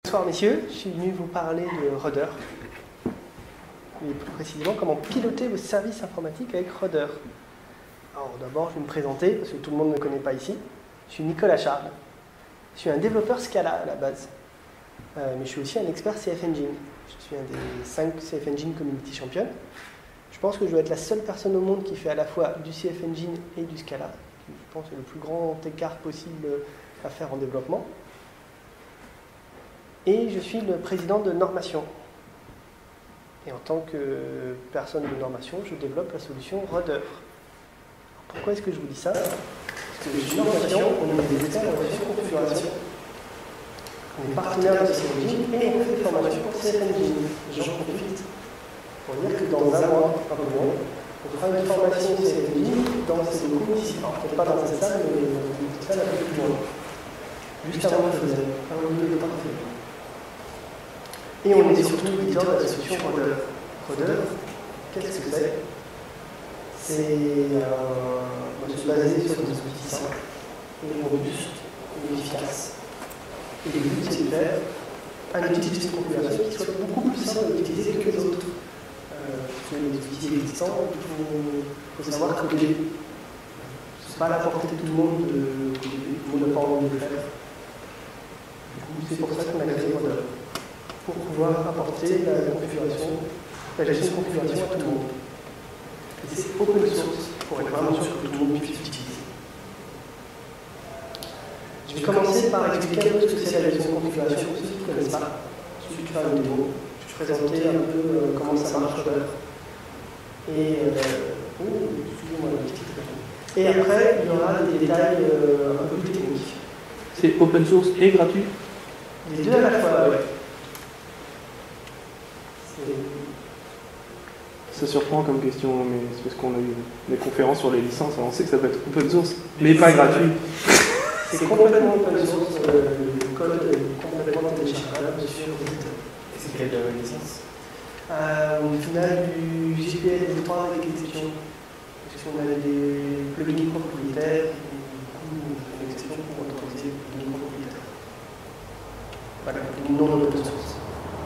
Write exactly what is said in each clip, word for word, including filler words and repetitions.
Bonsoir messieurs, je suis venu vous parler de Rudder, et plus précisément comment piloter vos services informatiques avec Rudder. Alors d'abord je vais me présenter, parce que tout le monde ne me connaît pas ici. Je suis Nicolas Charles, je suis un développeur Scala à la base, euh, mais je suis aussi un expert C F Engine. Je suis un des cinq C F Engine Community Champions. Je pense que je dois être la seule personne au monde qui fait à la fois du C F Engine et du Scala, qui je pense est le plus grand écart possible à faire en développement. Et je suis le président de Normation. Et en tant que personne de Normation, je développe la solution Rudder. Pourquoi est-ce que je vous dis ça? Parce que chez Normation, on est des experts en gestion de configuration. On est partenaire de C F Engine et on fait des formations pour C F Engine. J'en profite pour dire que dans un mois, un peu moins, on fera une formation C F Engine dans ces locaux ici. Alors, peut-être pas dans cette salle, mais dans une petite salle un peu plus loin. Juste avant que je faisais un milieu de parfait. Et on est surtout éditeur de la solution Rudder. Rudder, qu'est-ce que c'est? C'est un outil basé sur des outils simples, et robustes, et efficaces. Et le but, c'est de faire un outil de configuration qui soit beaucoup plus simple à utiliser que les autres. Euh, parce que les outils existants, il faut savoir coder. Ce n'est pas à la portée de tout le monde de coder, tout le monde n'a pas envie de le faire. Du coup, c'est pour ça qu'on a créé Rudder, pour pouvoir apporter la configuration, la gestion de configuration à tout le monde. Et c'est open source pour être vraiment sûr que tout le monde puisse l'utiliser. Je vais commencer par expliquer un peu ce que c'est la gestion de configuration pour ceux qui ne connaissent pas. Je vais faire une démo. Je vais présenter un peu euh, comment ça marche Rudder. Et, euh, oh, excusez-moi, la petite photo. Et après, il y aura des détails euh, un peu plus techniques. C'est open source et gratuit? Les deux à la fois, oui. Ça surprend comme question, mais c'est parce qu'on a eu des conférences sur les licences, alors on sait que ça peut être open source, mais pas gratuit. C'est complètement open source, euh, le code est complètement téléchargeable sur GitHub. Et c'est quelle euh, licence? euh, Au final, du J P L V trois avec exception. Parce qu'on a des plugins propriétaires, et du coup, on fait une exception pour autoriser les plugins propriétaires. Voilà, non open source.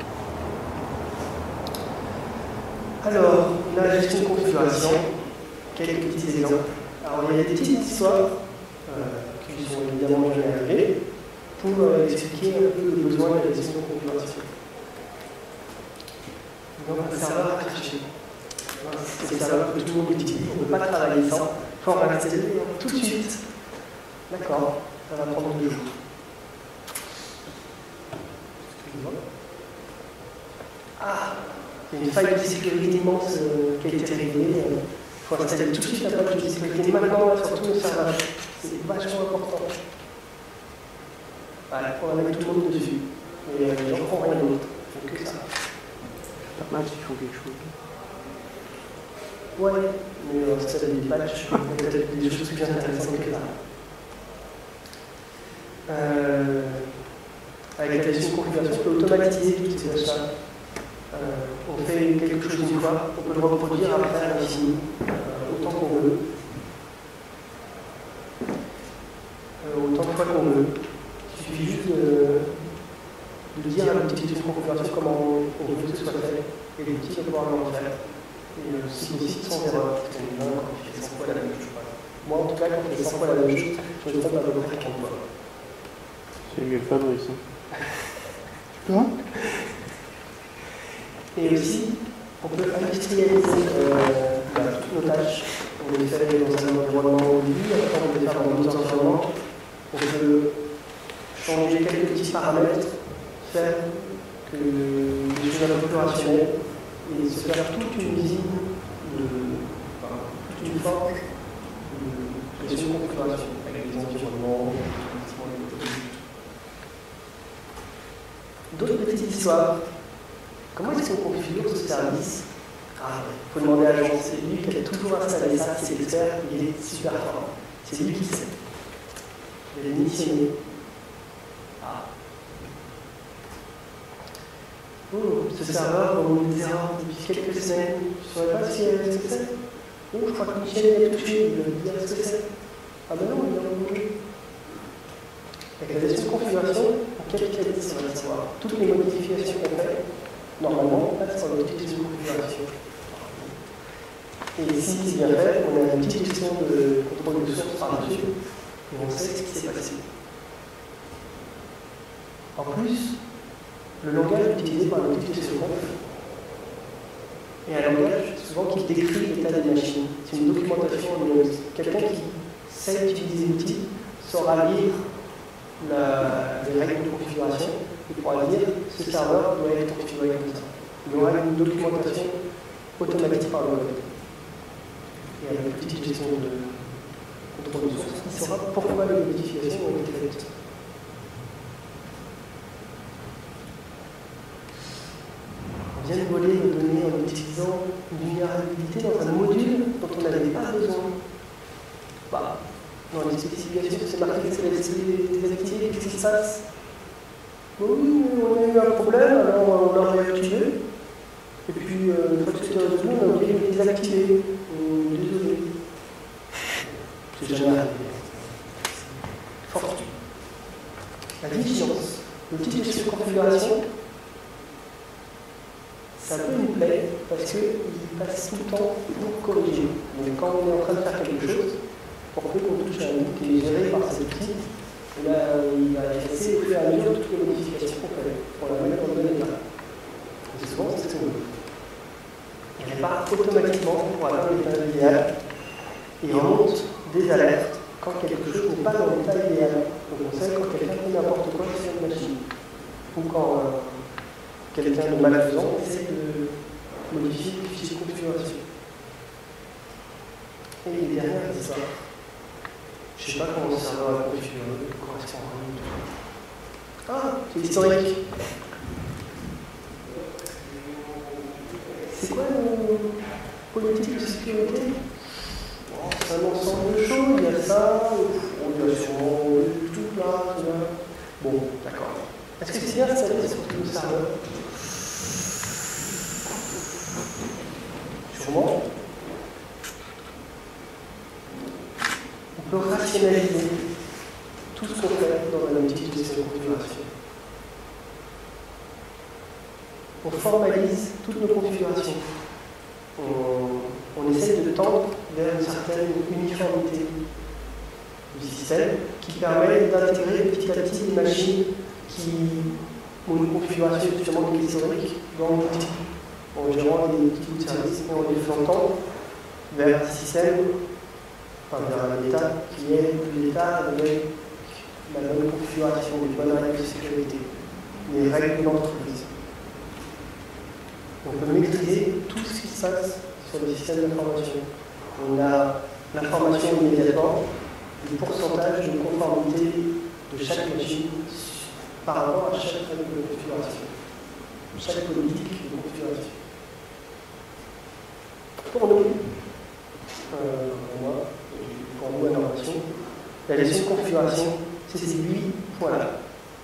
Alors, la gestion de configuration, quelques petits exemples. Alors, il y a des petites histoires euh, qui sont évidemment jamais arrivées pour euh, expliquer un peu les besoins de la gestion de configuration. Donc, un serveur à cracher. C'est le serveur que tout le monde utilise, on ne peut pas travailler sans. Il faut en l'installer tout de suite. D'accord, ça va prendre deux jours. Excusez-moi. Ah! Il y a une faille de sécurité immense euh, qui a été révélée. Il faut installer tout de suite la page de sécurité maintenant sur tous nos serveurs. C'est vachement important. Voilà, on va mettre tout le monde dessus. Et euh, les gens font rien d'autre. Ils font que ça. Pas mal s'ils font quelque chose. Ouais, mais euh, ça des patchs, peut-être des choses plus intéressantes que ça. Euh, avec la gestion de configuration, on peut automatiser toutes ces tâches-là. Euh, on fait quelque chose une fois, on peut le reproduire après à l'infini, euh, autant qu'on veut. Euh, autant de fois qu'on veut. Il suffit juste de, de dire à l'outil de configuration comment on veut que ce soit fait, et l'outil va pouvoir le refaire. Et euh, si possible, sans erreur, parce qu'on est bien quand il fait cent fois la même chose. Moi, en tout cas, quand je fais cent fois la même chose, je me trompe à peu près quinze fois. C'est mieux le Fabrice. Hein. Tu vois? Et aussi, on peut industrialiser euh, bah, toutes nos tâches. On les fait dans un environnement au début, après on peut les faire dans d'autres environnements. On peut changer quelques petits paramètres, faire que les choses un peu plus rationnelles, et se faire toute une usine, de, enfin, toute une forme de gestion de configuration, avec des environnements, d'autres petites histoires. Comment est-ce qu'on configure ce service? Ah, il faut demander à l'agent, c'est lui qui a toujours installé ça, c'est l'expert, il est super fort. C'est lui qui sait. Il a missionné. Ah. Oh, ce serveur, on nous disait depuis quelques semaines, je ne saurais pas si ce que c'est. Oh, je crois que Michel y a touché, il veut dire ce que c'est. Ah ben non, il vient de manger. Avec la gestion de configuration, on capitalise sur le savoir. Toutes les modifications qu'on fait, normalement, passent par l'outil de gestion de configuration. Et si c'est bien fait, on a une petite gestion de contrôle de source par-dessus, et on sait ce qui s'est passé. En plus, le langage utilisé par l'outil de gestion est un langage souvent qui décrit l'état des machines. C'est une documentation numérique. Quelqu'un qui sait utiliser l'outil saura lire la, les règles de configuration et pourra dire ce serveur doit être configuré comme ça. Il y aura une documentation automatique par le web. Et avec une petite gestion de contrôle de source, il saura pourquoi les modifications ont été faites. On vient de voler nos données en utilisant une vulnérabilité dans un module dont on n'avait pas besoin. Bah, dans les spécifications, c'est marqué que c'est désactivé, qu'est-ce qui se passe? Oui, on a eu un problème, alors on l'a réactivé. Et puis, euh, une fois que c'était résolu, on a oublié de le désactiver. Euh, désolé. C'est jamais arrivé. Fortune. La vigilance. L'outil de gestion de configuration, ça peut nous plaire parce qu'il passe tout le temps pour corriger. Donc, quand on est en train de faire quelque chose, pour peu qu'on touche à un bout qui est géré par cet outil, là, il va effacer au fur et à mesure toutes les modifications qu'on fait pour la mettre dans le données là. Et souvent, c'est ce qu'on veut. Il répare automatiquement pour atteindre l'état idéal et remonte des alertes quand quelque chose n'est pas dans l'état idéal. Donc on sait quand quelqu'un fait n'importe quoi sur une machine. Ou quand euh, quelqu'un de malfaisant essaie de modifier le fichier de configuration. Et les dernières histoires. Je ne sais pas comment le serveur est configuré, correspond à rien. Ah, c'est historique. C'est quoi nos politiques de sécurité? Bon, c'est un ensemble de choses, il y a ça, il y a sûrement tout là, tout là. Bon, d'accord. Est-ce que c'est bien installé sur tout le serveur? Sûrement. On peut rationaliser tout ce qu'on fait dans un outil de gestion de configuration. On formalise toutes nos configurations. On, on essaie de tendre vers une certaine uniformité du système qui permet d'intégrer petit à petit des machines qui ont une configuration justement historique dans l'outil, en gérant des petits bouts de service et en les faisant tendre vers un système, enfin vers un état qui est l'état avec la bonne configuration, les bonnes règles de sécurité, les règles d'entreprise. On peut maîtriser tout ce qui se passe sur le système d'information. On a l'information immédiatement, le pourcentage de conformité de chaque machine par rapport à chaque règle de configuration, chaque politique de configuration. Pour nous, euh, pour moi, pour nous à Normation, la gestion de configuration, c'est ces huit points-là.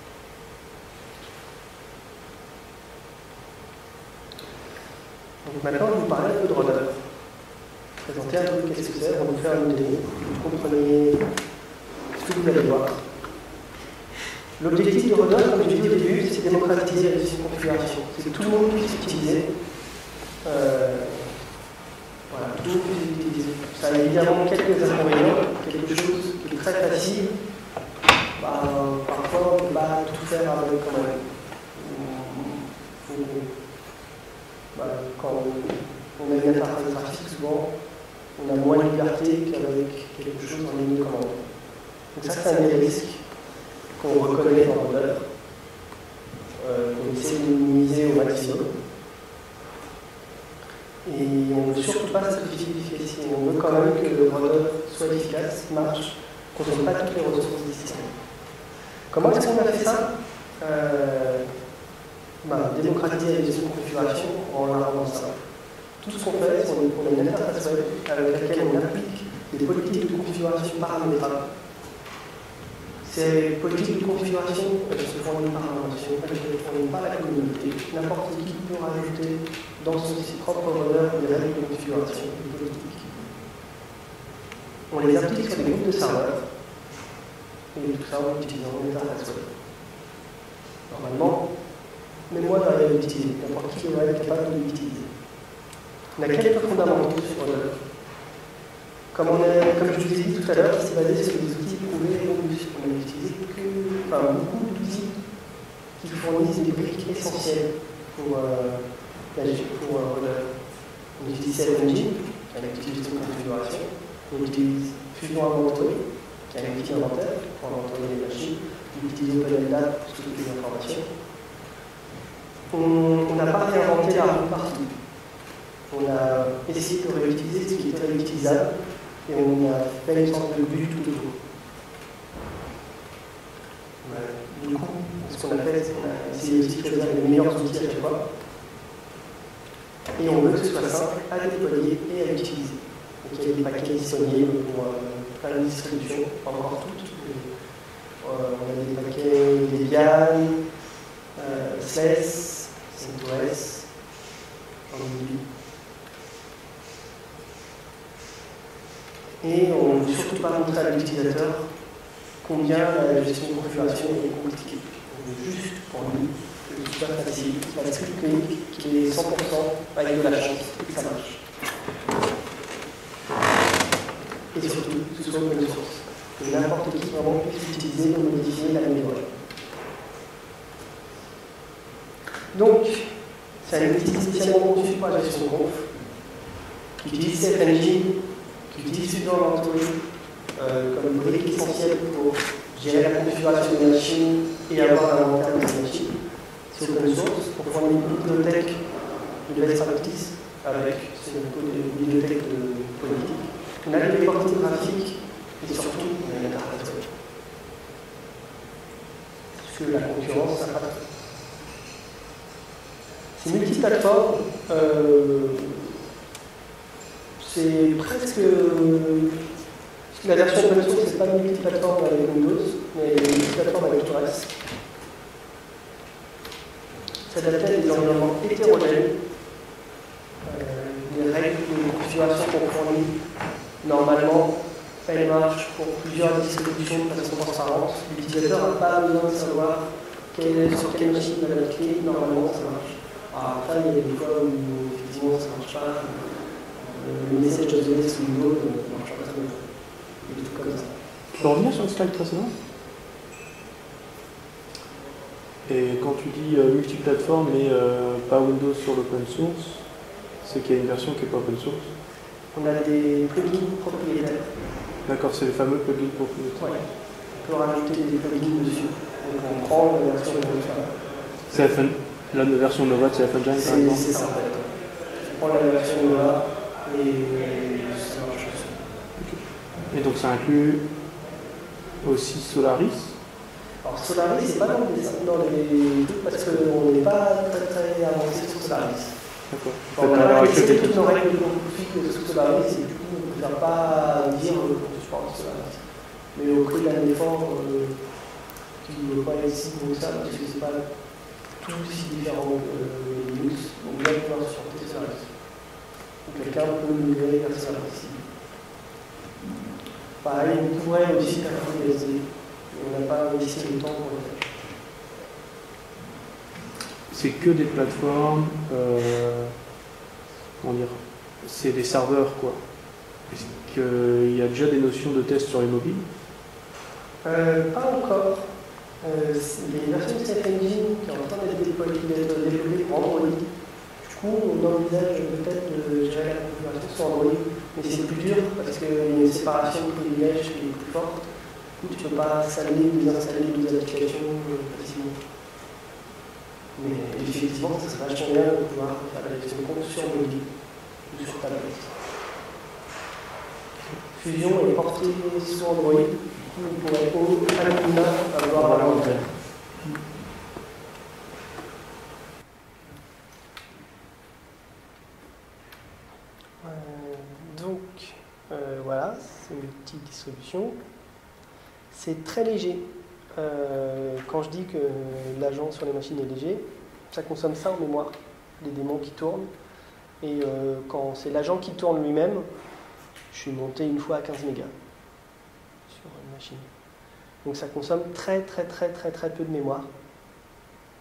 Donc maintenant, je vais vous parler un peu de Rudder. Présenter un peu qu'est-ce que c'est, on va vous faire une démo, vous compreniez ce que vous allez voir. L'objectif de Rudder, comme je l'ai dit au début, c'est de démocratiser la gestion de configuration. C'est que tout le monde puisse l'utiliser. Euh, voilà, tout le monde puisse l'utiliser. Ça a évidemment quelques inconvénients, quelque chose qui est très facile. Bah, parfois, on ne peut pas tout faire avec quand même. Bah, quand on a une interface graphique, souvent, on a moins de liberté qu'avec quelque chose en ligne de commande. Donc ça, c'est un des risques qu'on reconnaît dans Rudder, euh, qu'on essaie de minimiser au maximum. Et on ne veut surtout pas sacrifier l'efficacité. On veut quand même que le Rudder soit efficace, marche, qu'on ne consomme pas toutes les ressources du système. Comment est-ce qu'on a fait ça euh, bah, démocratiser la gestion de configuration en la rendant simple. Tout ce qu'on fait, c'est qu'on a une interface web avec laquelle on applique des politiques de configuration paramétrables. Ces politiques de configuration elles se fournissent par invention, elles se fournissent par la communauté. N'importe qui peut rajouter dans son propre Rudder des règles de configuration, des politiques. On les applique sur des groupes de serveurs, et tout ça en utilisant les interfaces web. Normalement, même moi j'arrive à l'utiliser, n'importe qui devrait être capable de l'utiliser. On a quelques fondamentaux sur Rodeur. Comme, on a, comme je vous ai dit tout à l'heure, c'est basé sur des outils éprouvés et robustes. On a utilisé que, enfin, beaucoup d'outils qui fournissent des briques essentielles pour, euh, pour euh, Rodeur. On utilise Safe Engine, qui est un outil de configuration. On utilise Fusion Inventory, qui est un outil d'inventaire pour inventarier les machines. On utilise OpenLDAP pour toutes les informations. On n'a pas réinventé la roue partout. On a essayé de réutiliser ce qui était réutilisable et on a fait une sorte de bulle tout autour. Du coup, ce qu'on a fait, c'est qu'on a essayé aussi de choisir les meilleurs outils à chaque fois. Et on veut que ce soit simple à déployer et à utiliser. Donc il y a des paquets disponibles pour euh, plein de distributions, pas encore toutes. Mais, euh, on a des paquets Debian, euh, S E S, CentOS, Anguille. Et on ne veut surtout pas montrer à l'utilisateur combien la gestion de configuration est compliquée. On veut juste pour lui que ce soit facile, qu'il fasse clic, qu'il ait cent pour cent avec de la chance et que ça marche. Et surtout, que ce soit open source. Que n'importe qui vraiment puisse l'utiliser, le modifier, l'améliorer. Donc, c'est un outil spécialement conçu pour la gestion de conf, qui utilise Safe Engine, qui utilise Fusion Inventory euh, comme une brique essentielle pour gérer la configuration des machines et avoir un inventaire de ces machines. C'est open source, pour fournir une bibliothèque de best practice avec une bibliothèque de politique. On a des reporting graphiques et surtout on a une interface web. Parce que la concurrence, ça pas. C'est multiplateforme. Euh, c'est presque. La version open source, c'est pas multiplateforme avec Windows, mais multiplateforme avec tout le reste. S'adapter à des environnements hétérogènes, euh, des règles de configuration qu'on fournit normalement, elles marchent pour plusieurs distributions de façon transparente. L'utilisateur n'a pas besoin de savoir quelle, sur quelle machine il va cliquer, normalement ça marche. Alors après, il y a des fois où effectivement ça ne marche pas. Le message de données sous Windows ne marche pas très bien. Des trucs comme ça. Tu peux revenir sur le slide précédent? Et quand tu dis euh, multiplateforme mais euh, pas Windows sur l'open source, c'est qu'il y a une version qui n'est pas open source? On a des plugins propriétaires. D'accord, c'est les fameux plugins propriétaires. Oui, on peut rajouter des plugins dessus. Donc on prend la version Nova. C'est la version Nova de C F Engine par exemple? C'est ça en fait. On prend la version Nova et ça marche aussi. Et donc ça inclut aussi Solaris? Alors Solaris, c'est pas dans les, dans les trucs parce qu'on n'est pas très très avancé sur Solaris. D'accord. On n'a pas essayé toutes nos règles de config sous Solaris et du coup on ne peut pas dire qu'on se parle de Solaris. Mais au prix d'un effort euh, qui ne veut pas être si gros que ça parce que c'est pas tout si différent que Linux, on doit pouvoir supporter Solaris. Quelqu'un peut migrer vers Solaris. Pareil, on pourrait aussi faire un B S D. On n'a pas investi le temps pour le faire. C'est que des plateformes, euh, comment dire, c'est des serveurs quoi. Est-ce qu'il y a déjà des notions de test sur les mobiles? euh, Pas encore. Euh, il y a une version de Safe Engine qui est en train d'être développée pour Android. Du coup, on envisage peut-être de gérer la configuration sur Android, mais c'est plus dur parce qu'il y a une séparation de privilèges qui est plus forte. Du coup, tu ne peux pas installer ou désinstaller deux applications facilement. Mais effectivement, ça serait vachement bien de pouvoir faire la gestion de compte sur mobile ou sur tablette. Fusion est porté sur Android, du coup, on pourrait à minima avoir un inventaire. Euh, donc, euh, voilà, c'est une petite distribution. C'est très léger. Euh, quand je dis que l'agent sur les machines est léger, ça consomme ça en mémoire, les démons qui tournent. Et euh, quand c'est l'agent qui tourne lui-même, je suis monté une fois à quinze mégas sur une machine. Donc ça consomme très très très très très peu de mémoire.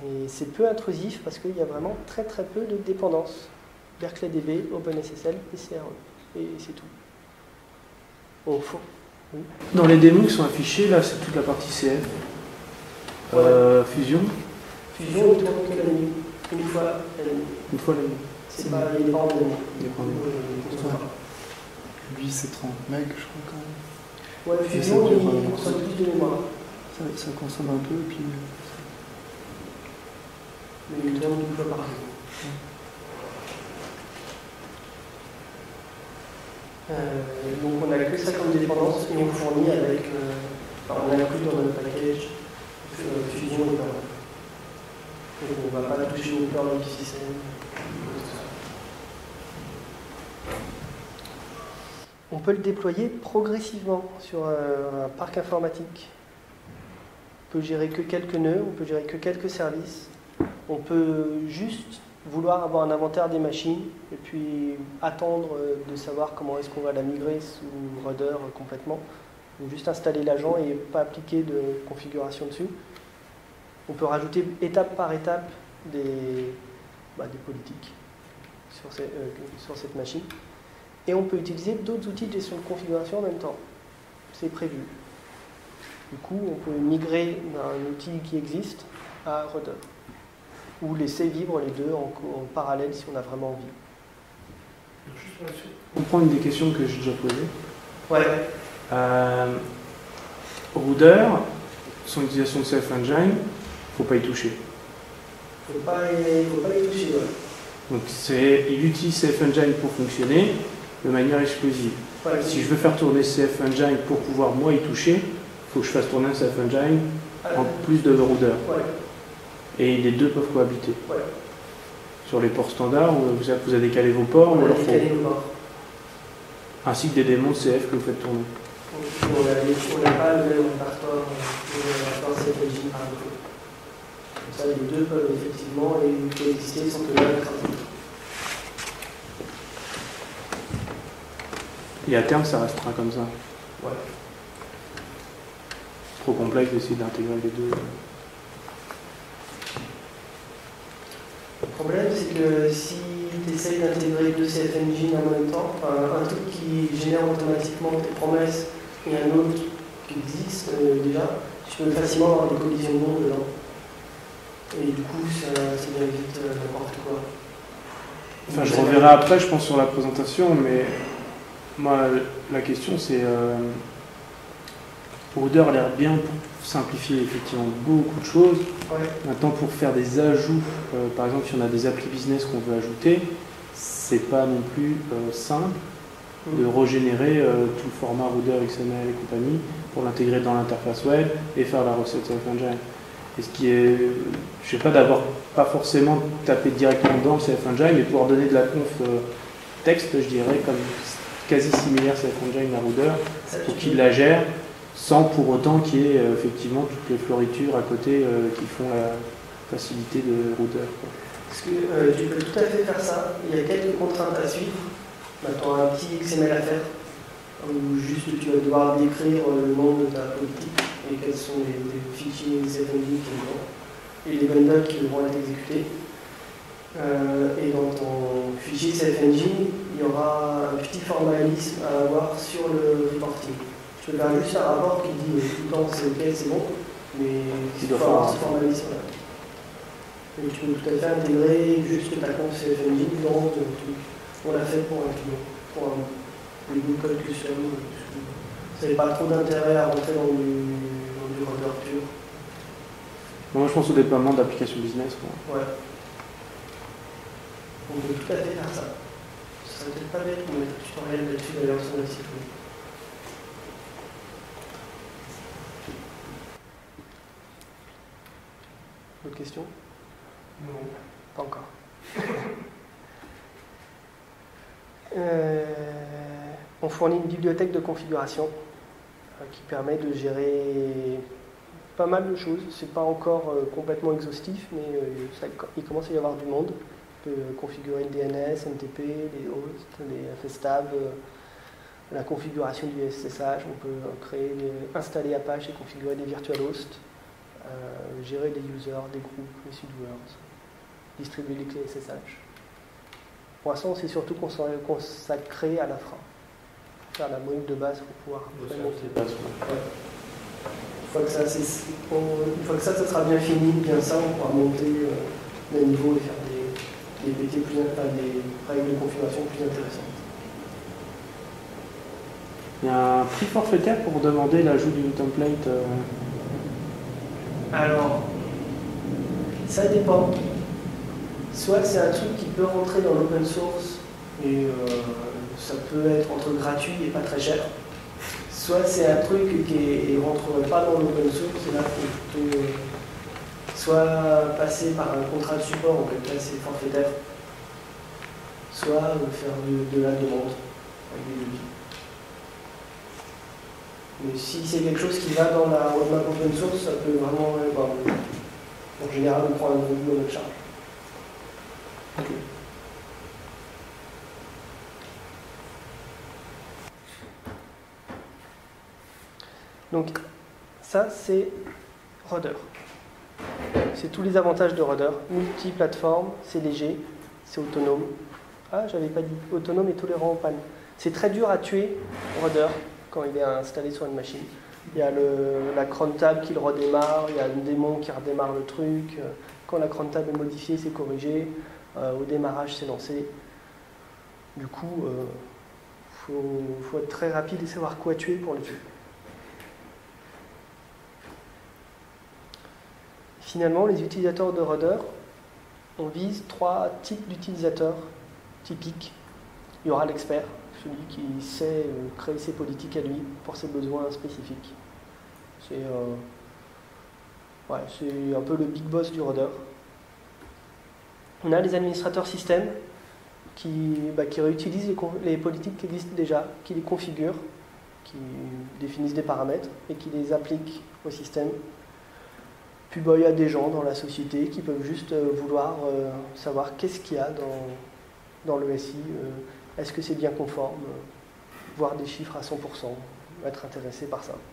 Et c'est peu intrusif parce qu'il y a vraiment très très peu de dépendances. BerkeleyDB, OpenSSL et C R E. Et c'est tout. Au fond. Oui. Dans les démos qui sont affichés, là, c'est toute la partie C F. Euh, Fusion. Fusion, il tourne que la nuit. Une fois la nuit. Une fois la nuit. C'est pas, il n'est pas en démo. Il est pas en démo. Lui, c'est trente megs, je crois, quand même. Ouais, Fusion, il consomme plus de mémoire. Ça, ça consomme un peu, puis. Mais il tourne une fois par jour. Euh, donc on n'a que ça comme dépendance et on fournit avec, euh, enfin, on inclut dans notre package euh, Fusion et Perl. Donc on ne va pas toucher au Perl du système. On peut le déployer progressivement sur un, un parc informatique. On peut gérer que quelques nœuds, on peut gérer que quelques services. On peut juste vouloir avoir un inventaire des machines et puis attendre de savoir comment est-ce qu'on va la migrer sous Rudder complètement. Donc juste installer l'agent et pas appliquer de configuration dessus. On peut rajouter étape par étape des, bah, des politiques sur, ces, euh, sur cette machine. Et on peut utiliser d'autres outils de gestion de configuration en même temps. C'est prévu. Du coup, on peut migrer d'un outil qui existe à Rudder. Ou laisser vivre les deux en, en parallèle si on a vraiment envie. On prend une des questions que j'ai déjà posées. Ouais. Euh, Rudder, son utilisation de C F Engine, il ne faut pas y toucher. Il ne faut pas y toucher, ouais. Donc c'est, il utilise C F Engine pour fonctionner de manière exclusive. Ouais, si je veux faire tourner C F Engine pour pouvoir moi y toucher, il faut que je fasse tourner un C F Engine ah, en plus de Rudder. Ouais. Et les deux peuvent cohabiter. Ouais. Sur les ports standards, vous avez, vous avez décalé vos ports, ou alors faut... ainsi que des démons C F que vous faites tourner. On n'a pas le même répertoire C F Engine par exemple. Comme ça, les deux peuvent effectivement coexister sans que l'un écrase. Et à terme, ça restera comme ça. Ouais. Trop complexe d'essayer d'intégrer les deux. Le problème, c'est que si tu essayes d'intégrer deux C F Engine en même temps, enfin, un truc qui génère automatiquement tes promesses et un autre qui existe euh, déjà, tu peux facilement avoir des collisions de monde dedans. Et du coup, ça, ça devient vite euh, n'importe quoi. Enfin, je reverrai après, je pense, sur la présentation, mais moi, la question, c'est... Euh, Rudder a l'air bien pour simplifier effectivement beaucoup de choses. Ouais. Maintenant, pour faire des ajouts, euh, par exemple, si on a des applis business qu'on veut ajouter, c'est pas non plus euh, simple de régénérer euh, tout le format Rudder, X M L et compagnie pour l'intégrer dans l'interface web et faire la recette C F Engine. Et ce qui est, je sais pas, d'avoir pas forcément tapé directement dans le C F Engine, mais pouvoir donner de la conf euh, texte, je dirais, comme quasi similaire C F Engine à Rudder, pour qu'il la gère, sans pour autant qu'il y ait euh, effectivement toutes les floritures à côté euh, qui font la facilité de Rudder. Parce que euh, tu peux tout à fait faire ça. Il y a quelques contraintes à suivre. Maintenant, un petit X M L à faire, où juste tu vas devoir décrire le nom de ta politique et quels sont les, les fichiers C F Engine qui vont et les bundles qui devront être exécutés. Euh, et dans ton fichier C F Engine, il y aura un petit formalisme à avoir sur le reporting. Tu peux faire juste un rapport qui dit tout le temps c'est ok, c'est bon, mais il faut avoir ce formalisme-là. Et tu peux tout à fait intégrer juste ta compte C F Engine dans ton truc. On l'a fait pour un client, pour un, les Google Code Custom. Ça n'avait pas trop d'intérêt à rentrer dans du, dans du Rudder pur. Moi, je pense au déploiement d'applications business. Quoi. Ouais. On peut tout à fait faire ça. Ce serait peut-être pas bête de mettre un tutoriel là-dessus d'ailleurs sur le site web. D'autres questions? Non. Pas encore. euh, on fournit une bibliothèque de configuration euh, qui permet de gérer pas mal de choses. C'est pas encore euh, complètement exhaustif, mais euh, ça, il commence à y avoir du monde. On peut configurer le D N S, M T P, les hosts, les F S tab, euh, la configuration du S S H. On peut créer, des, installer Apache et configurer des virtual hosts. euh, gérer des users, des groupes, les sudoers, distribuer les clés S S H. Pour l'instant, on s'est surtout consacré à l'infra. Faire la brique de base pour pouvoir monter. Ouais. Une fois que ça, une fois que ça, ça sera bien fini, bien ça, on pourra monter euh, les niveaux et faire des, des P T plus, enfin, des règles de configuration plus intéressantes. Il y a un prix forfaitaire pour demander l'ajout d'une template. Euh... Alors, ça dépend. Soit c'est un truc qui peut rentrer dans l'open source et euh, ça peut être entre gratuit et pas très cher. Soit c'est un truc qui ne rentrerait pas dans l'open source et là il faut plutôt euh, soit passer par un contrat de support, en quel cas c'est forfaitaire, soit euh, faire de, de la demande avec des devis. Mais si c'est quelque chose qui va dans la roadmap open source, ça peut vraiment. Euh, bah, en général, on prend un revenu à notre charge. Ok. Donc, ça, c'est Rudder. C'est tous les avantages de Rudder. Multiplateforme, c'est léger, c'est autonome. Ah, j'avais pas dit autonome et tolérant aux pannes. C'est très dur à tuer, Rudder, quand il est installé sur une machine. Il y a le, la cron tab qui le redémarre, il y a le démon qui redémarre le truc. Quand la cron tab est modifiée, c'est corrigé. Euh, au démarrage, c'est lancé. Du coup, il euh, faut, faut être très rapide et savoir quoi tuer pour le tuer. Finalement, les utilisateurs de Rudder, on vise trois types d'utilisateurs typiques. Il y aura l'expert, celui qui sait euh, créer ses politiques à lui pour ses besoins spécifiques. C'est euh, ouais, c'est un peu le big boss du Rudder. On a les administrateurs système qui, bah, qui réutilisent les, les politiques qui existent déjà, qui les configurent, qui définissent des paramètres et qui les appliquent au système. Puis bah, il y a des gens dans la société qui peuvent juste euh, vouloir euh, savoir qu'est-ce qu'il y a dans, dans le S I, euh, est-ce que c'est bien conforme, euh, voir des chiffres à cent pour cent, être intéressé par ça.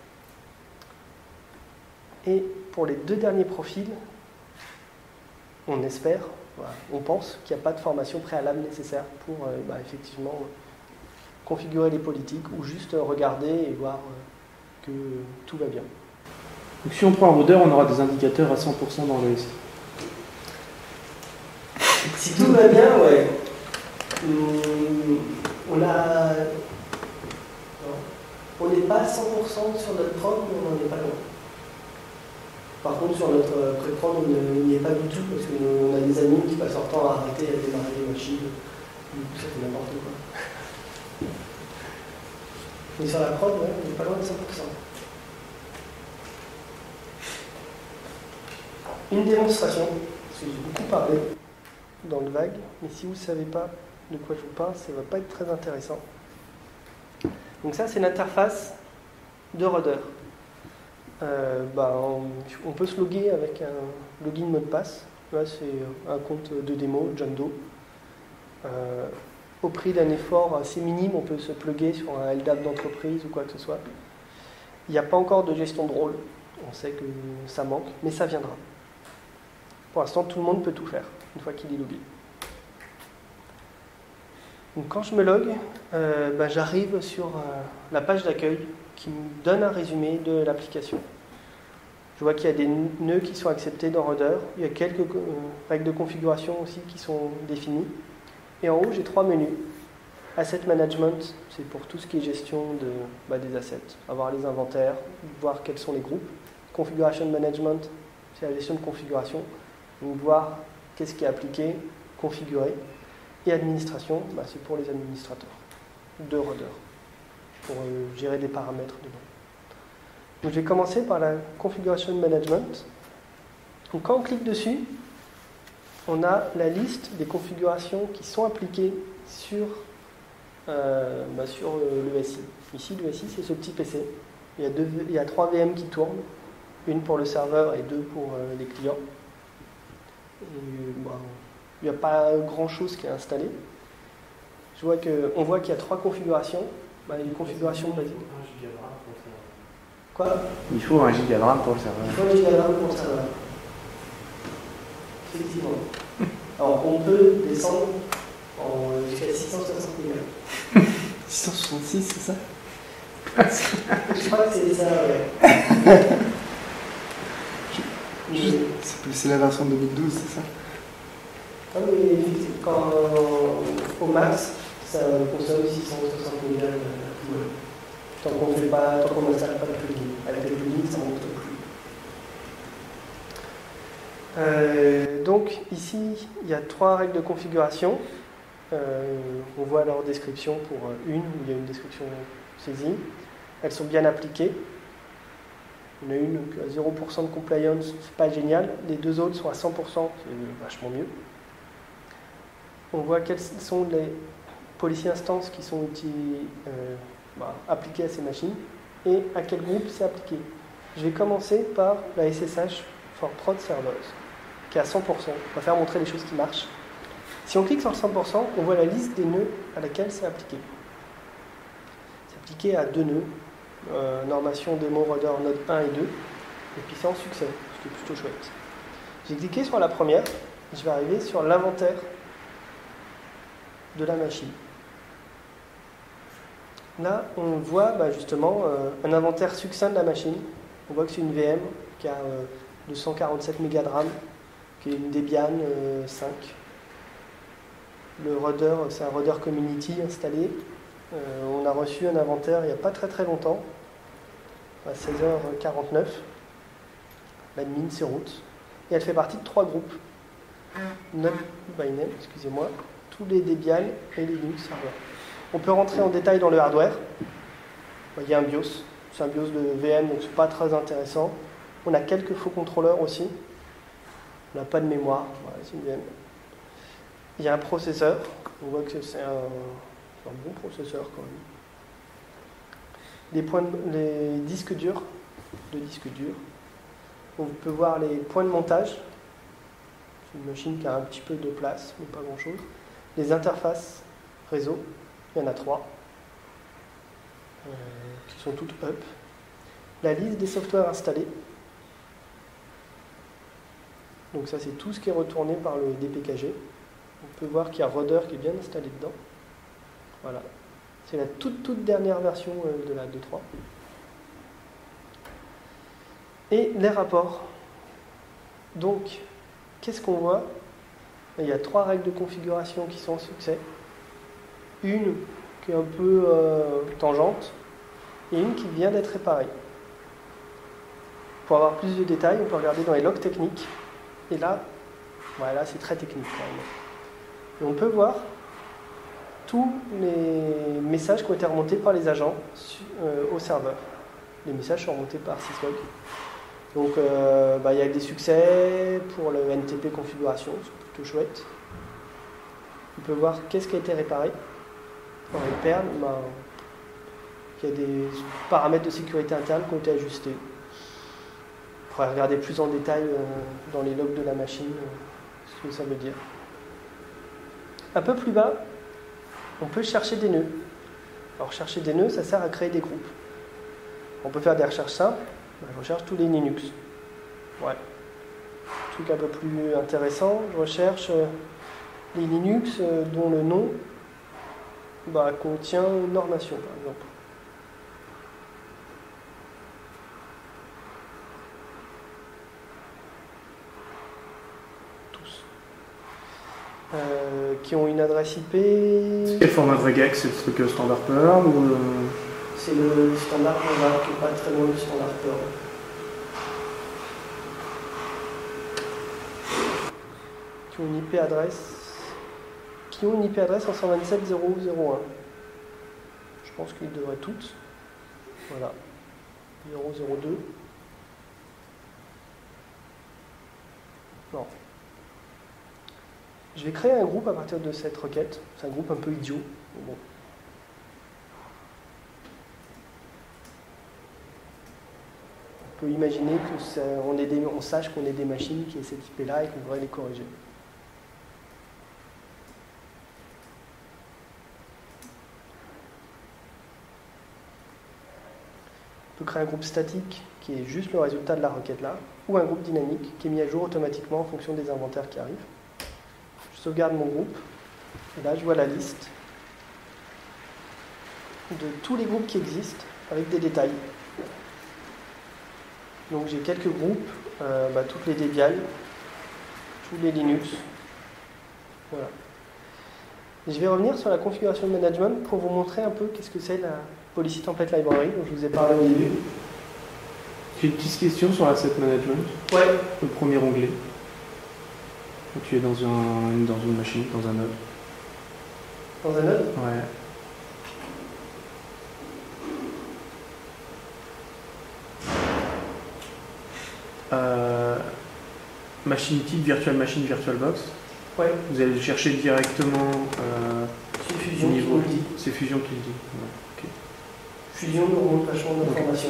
Et pour les deux derniers profils, on espère, voilà, on pense qu'il n'y a pas de formation préalable nécessaire pour euh, bah, effectivement euh, configurer les politiques ou juste euh, regarder et voir euh, que euh, tout va bien. Donc si on prend un Rudder, on aura des indicateurs à cent pour cent dans le S I. Si tout va bien, ouais. Hum, on a... On n'est pas à cent pour cent sur notre prod, mais on n'en est pas loin. Par contre, sur notre pré-prod, on n'y est pas du tout, parce qu'on a des amis qui passent leur temps à arrêter à démarrer les machines. Ça fait n'importe quoi. Mais sur la prod, ouais, on n'est pas loin de cent pour cent. Une démonstration, parce que j'ai beaucoup parlé dans le vague, mais si vous ne savez pas de quoi je vous parle, ça ne va pas être très intéressant. Donc ça, c'est l'interface de Rudder. Euh, bah, on, on peut se loguer avec un login mot de passe. Là, c'est un compte de démo, John Doe. Euh, au prix d'un effort assez minime, on peut se plugger sur un L D A P d'entreprise ou quoi que ce soit. Il n'y a pas encore de gestion de rôle. On sait que ça manque, mais ça viendra. Pour l'instant, tout le monde peut tout faire, une fois qu'il est logué. Donc, quand je me log, euh, bah, j'arrive sur euh, la page d'accueil qui me donne un résumé de l'application. Je vois qu'il y a des nœuds qui sont acceptés dans Rudder. Il y a quelques euh, règles de configuration aussi qui sont définies. Et en haut, j'ai trois menus. Asset Management, c'est pour tout ce qui est gestion de, bah, des assets. Avoir les inventaires, voir quels sont les groupes. Configuration Management, c'est la gestion de configuration. Donc voir qu'est-ce qui est appliqué, configuré. Et administration, bah, c'est pour les administrateurs de Rudder, pour euh, gérer des paramètres dedans. Donc, je vais commencer par la configuration management. Donc, quand on clique dessus, on a la liste des configurations qui sont appliquées sur, euh, bah, sur euh, le S I. Ici, le S I, c'est ce petit P C. Il y a, deux, il y a trois V M qui tournent, une pour le serveur et deux pour euh, les clients. Et, bah, il n'y a pas grand-chose qui est installé. Je vois que, on voit qu'il y a trois configurations. Bah, une configuration basique. Quoi? Il faut un giga de RAM pour le serveur. Il faut un giga de RAM pour le serveur. Effectivement. Alors, on peut descendre en jusqu'à six cent soixante mégas. six cent soixante-six, c'est ça? Je crois que c'est ça, ouais. Juste, c'est- C'est la version deux mille douze, c'est ça? Ah oui, quand, au max, ça consomme six cent soixante mégas. euh, Tant qu'on fait pas, tant qu'on n'installe pas de plugin. Avec les plugins, ça monte plus. Euh, donc ici, il y a trois règles de configuration. Euh, on voit leur description pour une, où il y a une description saisie. Elles sont bien appliquées. Il y en a une qui a zéro pour cent de compliance, c'est pas génial. Les deux autres sont à cent pour cent, c'est vachement mieux. On voit quelles sont les policy instances qui sont utilisées, euh, bah, appliquées à ces machines et à quel groupe c'est appliqué. Je vais commencer par la S S H for Prod Servers, qui est à cent pour cent. On va faire montrer les choses qui marchent. Si on clique sur le cent pour cent, on voit la liste des nœuds à laquelle c'est appliqué. C'est appliqué à deux nœuds. Euh, normation démo Rudder node un et deux, et puis c'est en succès, ce qui est plutôt chouette. J'ai cliqué sur la première, et je vais arriver sur l'inventaire de la machine. Là, on voit bah, justement euh, un inventaire succinct de la machine. On voit que c'est une V M qui a euh, deux cent quarante-sept mégas de RAM, qui est une Debian euh, cinq. Le Rudder, c'est un Rudder Community installé. Euh, on a reçu un inventaire il n'y a pas très très longtemps, à seize heures quarante-neuf. L'admin, c'est root. Et elle fait partie de trois groupes. Node by name, excusez-moi, tous les Debian et les Linux serveurs. On peut rentrer en détail dans le hardware. Il y a un BIOS, c'est un BIOS de V M, donc c'est pas très intéressant. On a quelques faux contrôleurs aussi. On n'a pas de mémoire, voilà, c'est une V M. Il y a un processeur, on voit que c'est un, un bon processeur quand même. Les, points de, les disques durs, deux disques durs. On peut voir les points de montage. C'est une machine qui a un petit peu de place, mais pas grand chose. Les interfaces réseau, il y en a trois, euh, qui sont toutes up. La liste des softwares installés. Donc ça, c'est tout ce qui est retourné par le D P K G. On peut voir qu'il y a Rudder qui est bien installé dedans. Voilà. C'est la toute toute dernière version de la deux point trois. Et les rapports. Donc, qu'est-ce qu'on voit? Il y a trois règles de configuration qui sont en succès. Une qui est un peu euh, tangente et une qui vient d'être réparée. Pour avoir plus de détails, on peut regarder dans les logs techniques. Et là, voilà, c'est très technique quand même. Et on peut voir tous les messages qui ont été remontés par les agents euh, au serveur. Les messages sont remontés par syslog. Donc euh, bah, il y a des succès pour le N T P configuration, c'est plutôt chouette. On peut voir qu'est-ce qui a été réparé. Dans les perles, bah, il y a des paramètres de sécurité interne qui ont été ajustés. On pourrait regarder plus en détail euh, dans les logs de la machine euh, ce que ça veut dire. Un peu plus bas, on peut chercher des nœuds. Alors chercher des nœuds, ça sert à créer des groupes. On peut faire des recherches simples. Je recherche tous les Linux. Ouais. Truc un peu plus intéressant, je recherche euh, les Linux euh, dont le nom bah, contient une normation, par exemple. Tous. Euh, qui ont une adresse I P. Quel format de regex? C'est le truc standard Perl ou euh... C'est le standard Perl qui n'est pas très loin du standard Perl. Qui ont une I P adresse. Qui ont une I P adresse en cent vingt-sept point zéro point zéro point un. Je pense qu'ils devraient toutes. Voilà. zéro point zéro point deux. Non. Je vais créer un groupe à partir de cette requête. C'est un groupe un peu idiot. Mais bon. On peut imaginer que ça, on, ait des, on sache qu'on ait des machines qui aient cette I P-là et qu'on devrait les corriger. Je peux créer un groupe statique qui est juste le résultat de la requête là, ou un groupe dynamique qui est mis à jour automatiquement en fonction des inventaires qui arrivent. Je sauvegarde mon groupe, et là je vois la liste de tous les groupes qui existent avec des détails. Donc j'ai quelques groupes, euh, bah, toutes les Debian, tous les Linux. Voilà. Et je vais revenir sur la configuration de management pour vous montrer un peu qu'est-ce que c'est la Policy Template Library dont je vous ai parlé au début. J'ai une petite question sur l'asset management. Ouais. Le premier onglet. Quand tu es dans, un, dans une machine, dans un node. Dans un node ? Ouais. Euh, machine type, virtual machine, virtualbox. Ouais. Vous allez chercher directement euh, c'est Fusion niveau. qui vous le dit. C'est Fusion qui le dit. Ouais. Okay. Fusion nous remonte la chambre d'information.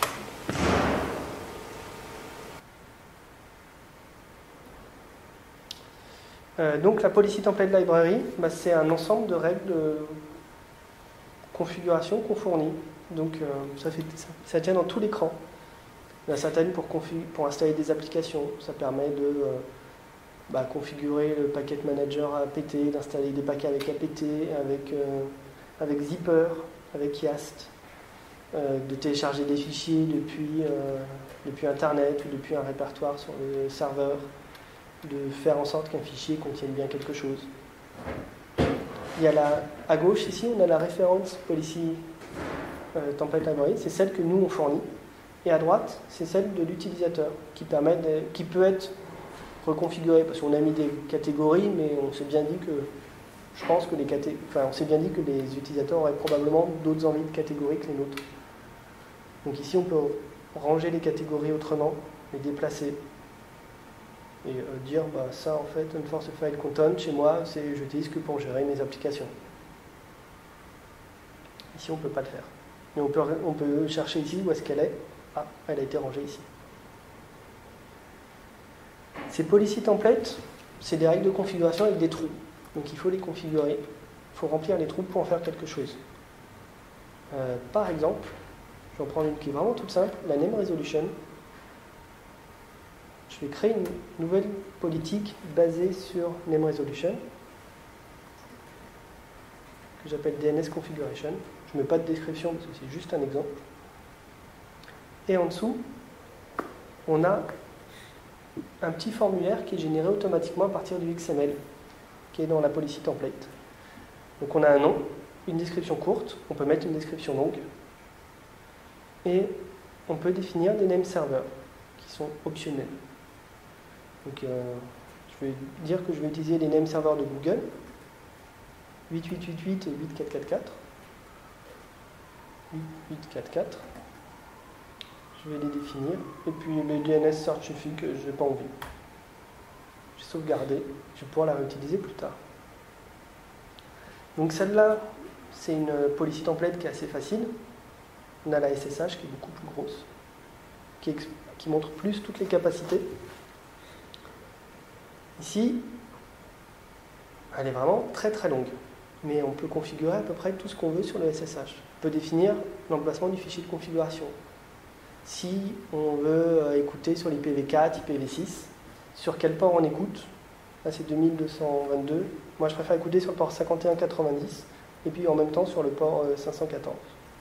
Euh, donc la Policy Template Library, bah, c'est un ensemble de règles de configuration qu'on fournit. Donc euh, ça, fait, ça, ça tient dans tout l'écran. Il y en a certaines pour, pour installer des applications. Ça permet de euh, bah, configurer le packet manager A P T, d'installer des paquets avec A P T, avec, euh, avec Zipper, avec Yast, euh, de télécharger des fichiers depuis, euh, depuis Internet ou depuis un répertoire sur le serveur, de faire en sorte qu'un fichier contienne bien quelque chose. Il y a la, à gauche ici, on a la référence Policy euh, Template Library, c'est celle que nous on fournit. Et à droite, c'est celle de l'utilisateur, qui, permet de, qui peut être reconfigurée, parce qu'on a mis des catégories, mais on s'est bien dit que, je pense que les caté, enfin, on s'est bien dit que les utilisateurs auraient probablement d'autres envies de catégories que les nôtres. Donc ici, on peut ranger les catégories autrement, les déplacer, et euh, dire, bah, ça en fait, Unforced File Content, chez moi, c'est, je l'utilise que pour gérer mes applications. Ici, on ne peut pas le faire. Mais on peut, on peut chercher ici où est-ce qu'elle est. Ah, elle a été rangée ici. Ces policy templates, c'est des règles de configuration avec des trous. Donc il faut les configurer. Il faut remplir les trous pour en faire quelque chose. Euh, par exemple, je vais en prendre une qui est vraiment toute simple, la name resolution. Je vais créer une nouvelle politique basée sur name resolution, que j'appelle D N S configuration. Je ne mets pas de description parce que c'est juste un exemple. Et en dessous, on a un petit formulaire qui est généré automatiquement à partir du X M L, qui est dans la policy template. Donc on a un nom, une description courte, on peut mettre une description longue, et on peut définir des name servers qui sont optionnels. Donc euh, je vais dire que je vais utiliser les name servers de Google, huit huit huit huit et huit quatre quatre quatre. huit huit quatre quatre. Je vais les définir. Et puis le D N S search suffit que je n'ai pas envie. Je vais sauvegarder. Je vais pouvoir la réutiliser plus tard. Donc celle-là, c'est une policy template qui est assez facile. On a la S S H qui est beaucoup plus grosse, qui, qui montre plus toutes les capacités. Ici, elle est vraiment très très longue. Mais on peut configurer à peu près tout ce qu'on veut sur le S S H. On peut définir l'emplacement du fichier de configuration. Si on veut écouter sur l'I P v quatre, I P v six, sur quel port on écoute? Là c'est deux mille deux cent vingt-deux. Moi je préfère écouter sur le port cinquante et un quatre-vingt-dix et puis en même temps sur le port cinq cent quatorze.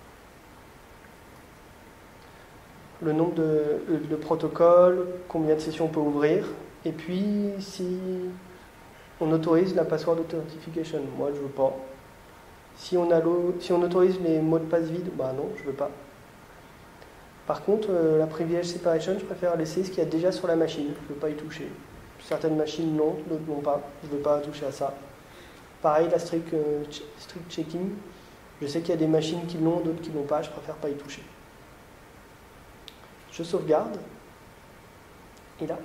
Le nombre de, de protocoles, combien de sessions on peut ouvrir, et puis si on autorise la password authentification. Moi je veux pas. Si on, a si on autorise les mots de passe vides, bah non, je veux pas. Par contre, euh, la privilege separation, je préfère laisser ce qu'il y a déjà sur la machine. Je ne veux pas y toucher. Certaines machines non, d'autres non pas. Je ne veux pas toucher à ça. Pareil, la strict, euh, strict checking. Je sais qu'il y a des machines qui l'ont, d'autres qui l'ont pas. Je préfère pas y toucher. Je sauvegarde. Et là,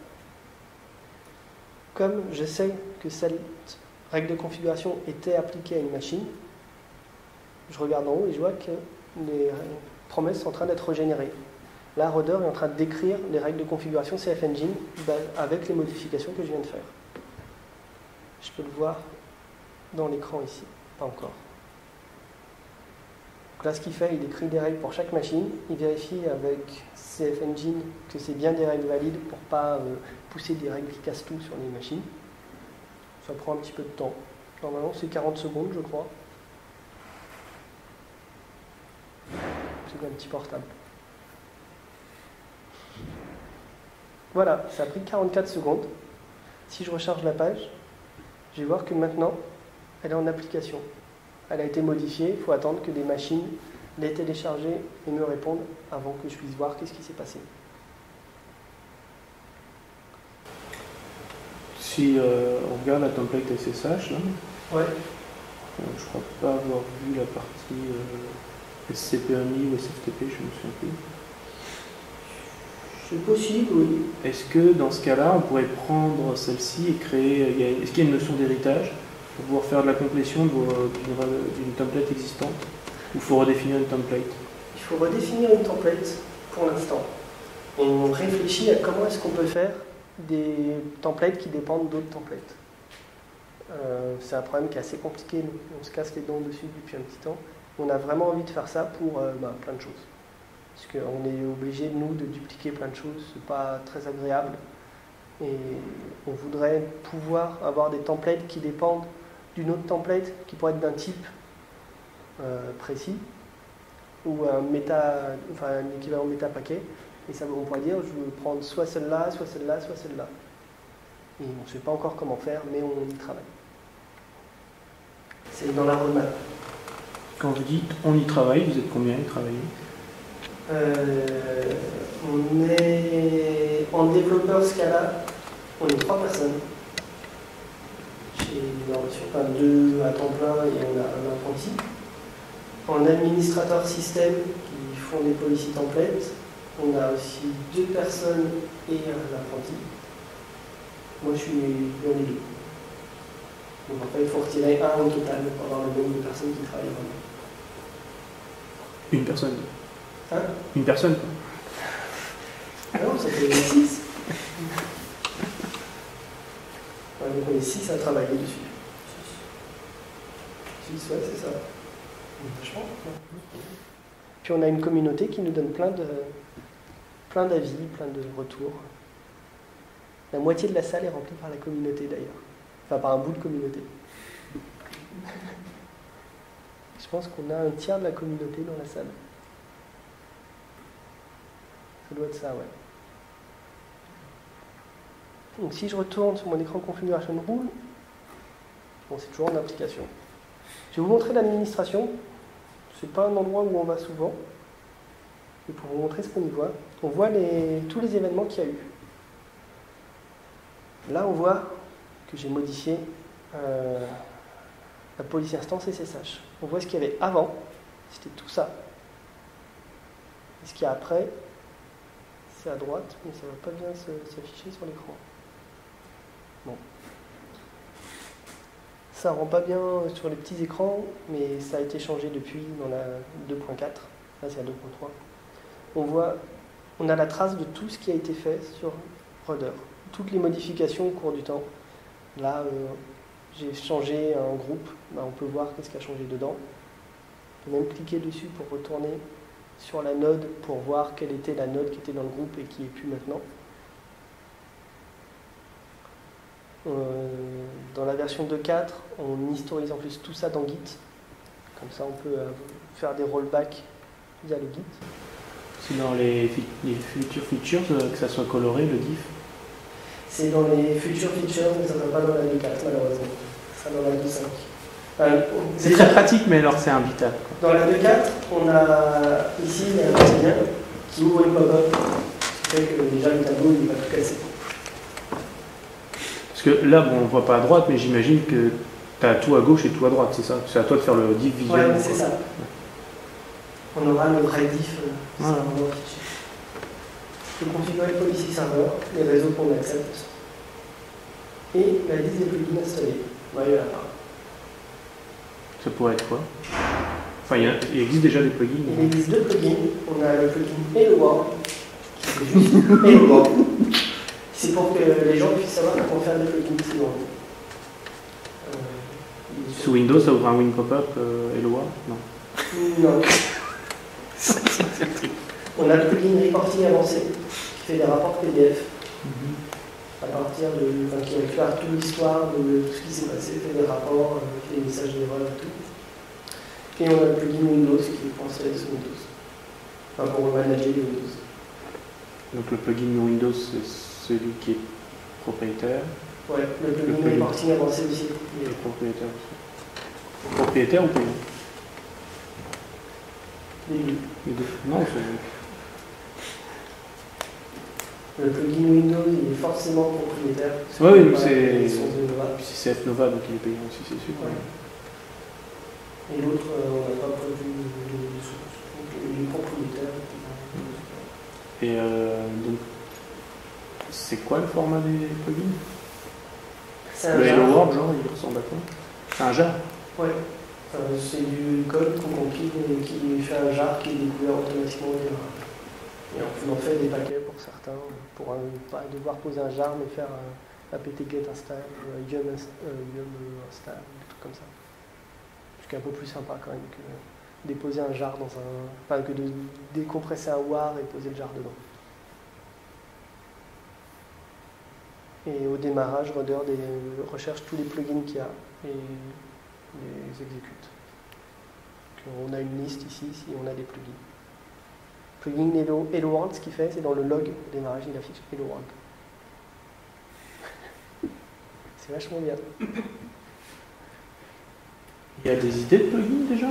comme je sais que cette règle de configuration était appliquée à une machine, je regarde en haut et je vois que les promesses sont en train d'être régénérées. Là, Roder est en train de décrire les règles de configuration C F Engine avec les modifications que je viens de faire. Je peux le voir dans l'écran ici. Pas encore. Donc là, ce qu'il fait, il écrit des règles pour chaque machine, il vérifie avec C F Engine que c'est bien des règles valides pour ne pas euh, pousser des règles qui cassent tout sur les machines. Ça prend un petit peu de temps. Normalement, c'est quarante secondes, je crois. C'est un petit portable. Voilà, ça a pris quarante-quatre secondes. Si je recharge la page, je vais voir que maintenant, elle est en application. Elle a été modifiée, il faut attendre que des machines l'aient téléchargée et me répondent avant que je puisse voir qu'est-ce qui s'est passé. Si euh, on regarde la template S S H, là, Ouais. euh, je crois pas avoir vu la partie euh, S C P only ou S F T P, je me souviens plus. C'est possible, oui. Est-ce que dans ce cas-là, on pourrait prendre celle-ci et créer. il y a- Est-ce qu'il y a une notion d'héritage pour pouvoir faire de la complétion de vos- d'une re- d'une template existante? Ou il faut redéfinir une template? Il faut redéfinir une template pour l'instant. On réfléchit à comment est-ce qu'on peut faire des templates qui dépendent d'autres templates. Euh, c'est un problème qui est assez compliqué, nous. On se casse les dents dessus depuis un petit temps. On a vraiment envie de faire ça pour euh, bah, plein de choses. Parce qu'on est obligé, nous, de dupliquer plein de choses, c'est pas très agréable. Et on voudrait pouvoir avoir des templates qui dépendent d'une autre template qui pourrait être d'un type euh, précis, ou un méta, enfin un équivalent méta paquet. Et ça, on pourrait dire, je veux prendre soit celle-là, soit celle-là, soit celle-là. Et on ne sait pas encore comment faire, mais on y travaille. C'est dans la roadmap. Quand vous dites on y travaille, vous êtes combien à y travailler? Euh, on est en développeur Scala, on est trois personnes. Chez Normation, enfin deux à temps plein et on a un apprenti. En administrateur système qui font des policy templates, on a aussi deux personnes et un apprenti. Moi je suis l'un des deux. Donc en fait il faut retirer un au total pour avoir le nombre de personnes qui travaillent vraiment. Une personne. Hein? Une personne, quoi. Ah non, ça fait six. Ouais, donc on est six à travailler dessus. six, ouais, c'est ça. Vachement. Puis on a une communauté qui nous donne plein de plein d'avis, plein de retours. La moitié de la salle est remplie par la communauté d'ailleurs. Enfin, par un bout de communauté. Je pense qu'on a un tiers de la communauté dans la salle. Ça doit être ça, ouais. Donc si je retourne sur mon écran configuration rule, bon, c'est toujours en application. Je vais vous montrer l'administration. C'est pas un endroit où on va souvent. Et pour vous montrer ce qu'on y voit, on voit les, tous les événements qu'il y a eu. Là, on voit que j'ai modifié euh, la policy instance S S H. On voit ce qu'il y avait avant, c'était tout ça. Et ce qu'il y a après, c'est à droite, mais ça ne va pas bien s'afficher sur l'écran. Bon. Ça ne rend pas bien sur les petits écrans, mais ça a été changé depuis dans la deux point quatre. Là, c'est la deux point trois. On voit, on a la trace de tout ce qui a été fait sur Rudder. Toutes les modifications au cours du temps. Là, euh, j'ai changé un groupe. Ben, on peut voir qu'est-ce qui a changé dedans. On peut même cliquer dessus pour retourner sur la node pour voir quelle était la node qui était dans le groupe et qui n'est plus maintenant. Euh, dans la version deux point quatre, on historise en plus tout ça dans Git. Comme ça, on peut euh, faire des rollbacks via le Git. C'est dans les, les futures features euh, que ça soit coloré, le diff? C'est dans les futures features, mais ça ne va pas dans la deux point quatre malheureusement. Ça va dans la deux point cinq. Euh, c'est très pratique, mais alors c'est imbitable. Dans la deux point quatre, on a ici il y a un petit lien qui ouvre une pop-up, ce qui fait que déjà le tableau n'est pas tout cassé. Parce que là, bon, on ne voit pas à droite, mais j'imagine que tu as tout à gauche et tout à droite, c'est ça? C'est à toi de faire le diff visuel. Ouais, c'est ça. On aura le vrai diff. Euh, voilà. Je peux configurer le policy server, les réseaux qu'on accepte, et la liste des plugins installés. Ouais, il y en a pas. Ça pourrait être quoi? Enfin, il, y a, il existe déjà des plugins. Il existe deux plugins. On a le plugin Hello, qui fait juste Hello. C'est pour que les gens puissent savoir comment faire des plugins. Sinon. Euh, Sous Windows, ça ouvre un Win Pop-up euh, Hello? Non. Non. On a le plugin reporting avancé qui fait des rapports P D F. À partir de. Enfin, qui récupère toute l'histoire de tout ce qui s'est passé, fait des rapports, euh, des messages d'erreur et tout. Et on a le plugin Windows qui est pensé sur Windows. Enfin, pour manager les Windows. Donc le plugin Windows, c'est celui qui est propriétaire. Ouais, le plugin plugin. reporting avancé aussi. Il est propriétaire aussi. Propriétaire ou payant? Les deux. Les deux. Non, c'est. Le plugin Windows, il est forcément propriétaire. Oui, oui, Pas c'est. la licence de Nova. Puis c'est C F Nova, donc il est payant aussi, c'est sûr. Ouais. Et l'autre, euh, on n'a pas prévu de, de source. Donc il est propriétaire. Et euh, donc, c'est quoi le format des plugins? C'est un Le jar. Hello World, genre, il ressemble à quoi? C'est un jar? Ouais. Euh, c'est du code qu'on compile et qui fait un jar qui est découvert automatiquement au démarrage. Et on en fait des paquets pour certains, pour ne pas devoir poser un jar, mais faire un apt get install, un yum inst- euh, yum install, des trucs comme ça. Ce qui est un peu plus sympa quand même que déposer un jar dans un. Enfin, que de décompresser un war et poser le jar dedans. Et au démarrage, Rudder des, recherche tous les plugins qu'il y a et les exécute. Donc, on a une liste ici, si on a des plugins. Plugin Hello, Hello World, ce qu'il fait, c'est dans le log au démarrage, il affiche Hello World. C'est vachement bien. Il y a des idées de plugins déjà?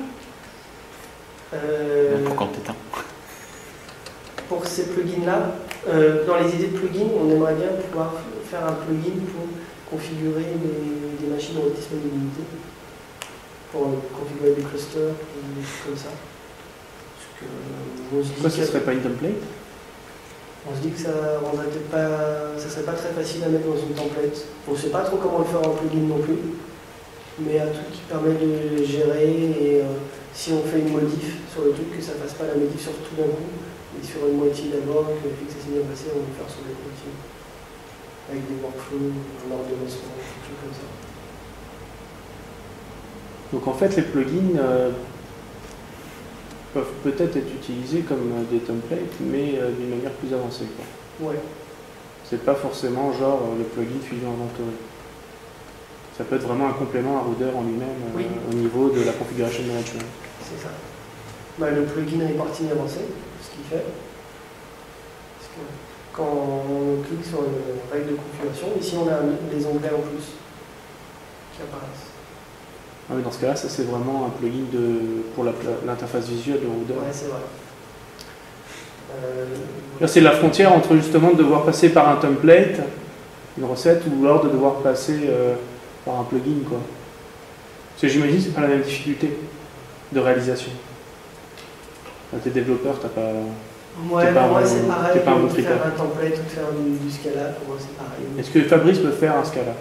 Euh, Pour quand t'éteins. pour ces plugins-là, euh, dans les idées de plugins, on aimerait bien pouvoir faire un plugin pour configurer des, des machines en haute disponibilité, pour configurer des clusters, des choses comme ça. Parce que, euh, on se dit Pourquoi ce que- serait pas une template? On se dit que ça rendrait peut-être pas, ça serait pas très facile à mettre dans une template. On ne sait pas trop comment le faire en plugin non plus, mais un truc qui permet de gérer et euh, si on fait une modif sur le truc, que ça fasse pas la modif sur tout d'un coup, et sur une moitié d'abord, que puis que ça s'est bien passé, on va le faire sur des moitiés. Avec des workflows, un ordonnancement, des trucs comme ça. Donc en fait, les plugins euh, peuvent peut-être être utilisés comme euh, des templates, mais euh, d'une manière plus avancée, quoi. Ouais. C'est pas forcément genre euh, le plugin Fusion Inventory. Ça peut être vraiment un complément à Rudder en lui-même euh, Oui. au niveau de la configuration management. C'est ça. Bah, le plugin reporting avancé, ce qu'il fait, parce que quand on clique sur une règle de configuration, ici on a des onglets en plus qui apparaissent. Ah oui, dans ce cas-là, ça c'est vraiment un plugin de, pour la- l'interface visuelle de Rudder. Ouais, c'est vrai. Euh, Là, c'est la frontière entre justement de devoir passer par un template, une recette, ou alors de devoir passer euh, par un plugin, quoi. Parce que j'imagine que c'est pas la même difficulté de réalisation. Quand t'es développeur, t'as pas. Ouais, T'es pas pour moi un- c'est pareil t'es pas un bon que de faire critère. un template ou de faire du, du Scala, pour moi c'est pareil. Est-ce que Fabrice peut faire un Scala?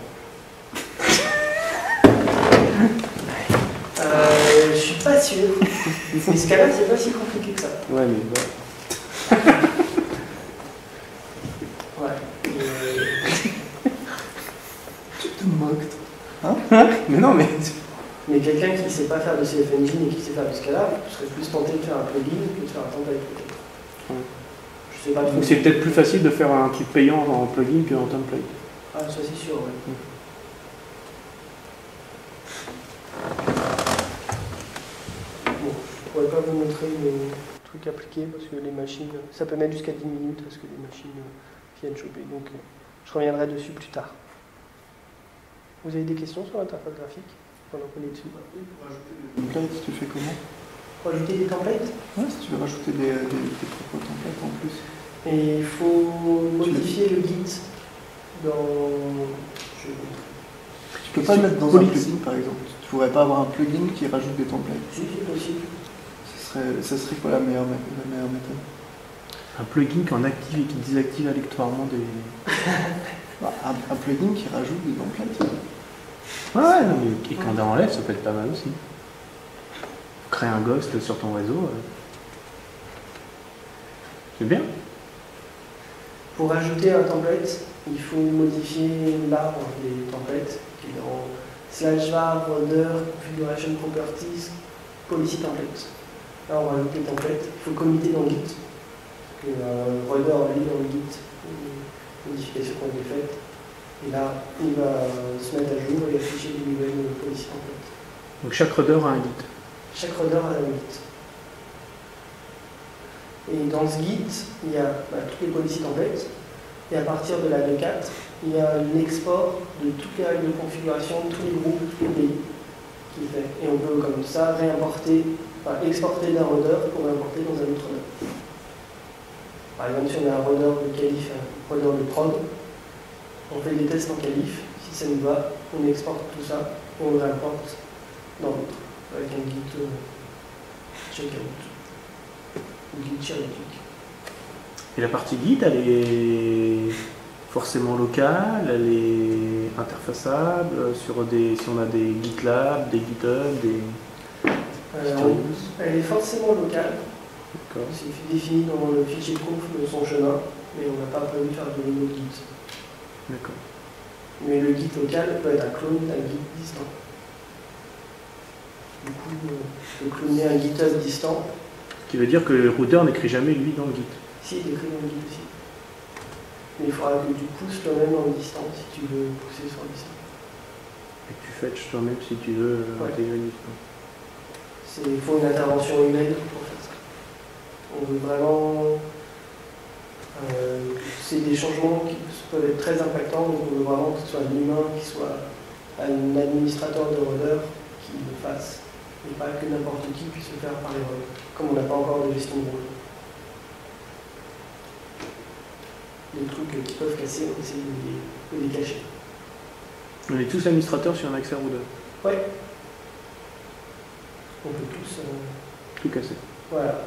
Euh, je suis pas sûr. Mais Scala c'est pas si compliqué que ça. Ouais, mais ouais. Ouais. Euh, Tu te moques. Mais non, mais. Mais quelqu'un qui ne sait pas faire de C F Engine et qui sait faire du Scala serait plus tenté de faire un plugin que de faire un template. Ouais. Je sais pas trop. Donc c'est peut-être plus facile de faire un truc payant en plugin qu'en template. Ah, ça c'est sûr, ouais. Bon, je pourrais pas vous montrer les trucs appliqués parce que les machines, ça peut mettre jusqu'à dix minutes parce que les machines viennent choper. Donc euh, je reviendrai dessus plus tard. Vous avez des questions sur l'interface graphique pendant qu'on est dessus? Template, tu fais comment? Pour ajouter des templates, Ouais, si tu veux rajouter des, des, des propres templates en plus. et il faut modifier le Git dans. Je vais vous montrer. Tu peux pas le mettre dans un plugin par exemple. Tu pourrais pas avoir un plugin qui rajoute des templates. Si c'est possible. Ce serait, ça serait quoi la meilleure, mé- la meilleure méthode? Un plugin qui en active et qui désactive aléatoirement des. Bah, un, un plugin qui rajoute des templates. Ouais, ouais, non, mais et quand on enlève, ça peut être pas mal aussi. Créer un ghost sur ton réseau. euh. C'est bien. Pour ajouter un template, il faut modifier l'arbre des templates qui est dans slash var rudder configuration properties policy template. Là, on rajoute les templates. Il faut committer dans Git. Le euh, runner lit dans le Git les modifications qui ont été faites. Et là, il va se mettre à jour et afficher des nouvelles policies templates. Donc chaque rudder a un Git. Chaque runner a un Git. Et dans ce Git, il y a bah, toutes les policies templates. Et à partir de la deux point quatre, il y a l'export de toutes les règles de configuration, tous les groupes, tous les pays qui fait. Et on peut comme ça réimporter, enfin exporter d'un rudder pour réimporter dans un autre rudder. Par exemple, si on a un rudder de qualif, un rudder de prod, on fait des tests en qualif. Si ça nous va, on exporte tout ça et on le réimporte dans l'autre avec un Git euh, checkout. Git checkout. Et la partie Git, elle est forcément locale, elle est interfaçable sur des, si on a des GitLab, des GitHub, des... Euh, elle est forcément locale. D'accord. C'est défini dans le fichier conf de son chemin, mais on n'a pas prévu de faire de nouveau Git. D'accord. Mais le Git local peut être un clone d'un Git distant. Du coup, on peut cloner un GitHub distant. Ce qui veut dire que le routeur n'écrit jamais lui dans le Git. Si, il écrit dans le Git aussi. Mais il faudra que tu pousses toi-même dans le distant si tu veux pousser sur le distant. Et que tu fetches toi-même si tu veux Ouais. intégrer le distant. Il faut une intervention humaine pour faire ça. On veut vraiment... Euh, c'est des changements qui peuvent être très impactants, donc on veut vraiment que ce soit un humain, qui soit un administrateur de rudder qui le fasse, et pas que n'importe qui puisse le faire par erreur, comme on n'a pas encore de gestion de rôle. Des trucs qui peuvent casser, on essaie de les, de les cacher. On est tous administrateurs sur un accès routeur. Ouais. On peut tous... Euh... Tout casser. Voilà.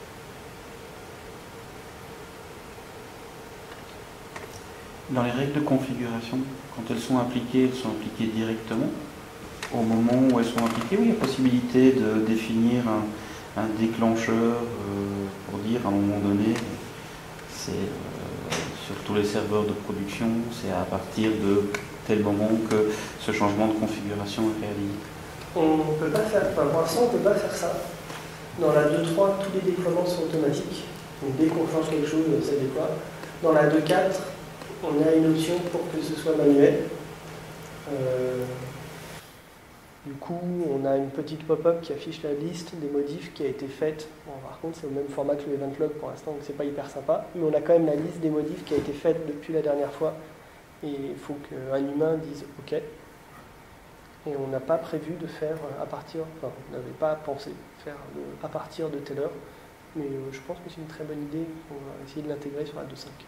Dans les règles de configuration, quand elles sont appliquées, elles sont appliquées directement. Au moment où elles sont appliquées, oui, il y a possibilité de définir un, un déclencheur euh, pour dire à un moment donné, c'est euh, sur tous les serveurs de production, c'est à partir de tel moment que ce changement de configuration est réalisé. On ne peut pas faire, enfin, pour l'instant, on ne peut pas faire ça. Dans la deux point trois, tous les déploiements sont automatiques. Donc dès qu'on change quelque chose, ça déploie. Dans la deux point quatre, on a une option pour que ce soit manuel. Euh, du coup, on a une petite pop-up qui affiche la liste des modifs qui a été faite. Bon, par contre, c'est au même format que le event log pour l'instant, donc c'est pas hyper sympa. Mais on a quand même la liste des modifs qui a été faite depuis la dernière fois. Et il faut qu'un humain dise OK. Et on n'a pas prévu de faire à partir, enfin, on n'avait pas pensé faire à partir de telle heure. Mais euh, je pense que c'est une très bonne idée. On va essayer de l'intégrer sur la deux point cinq.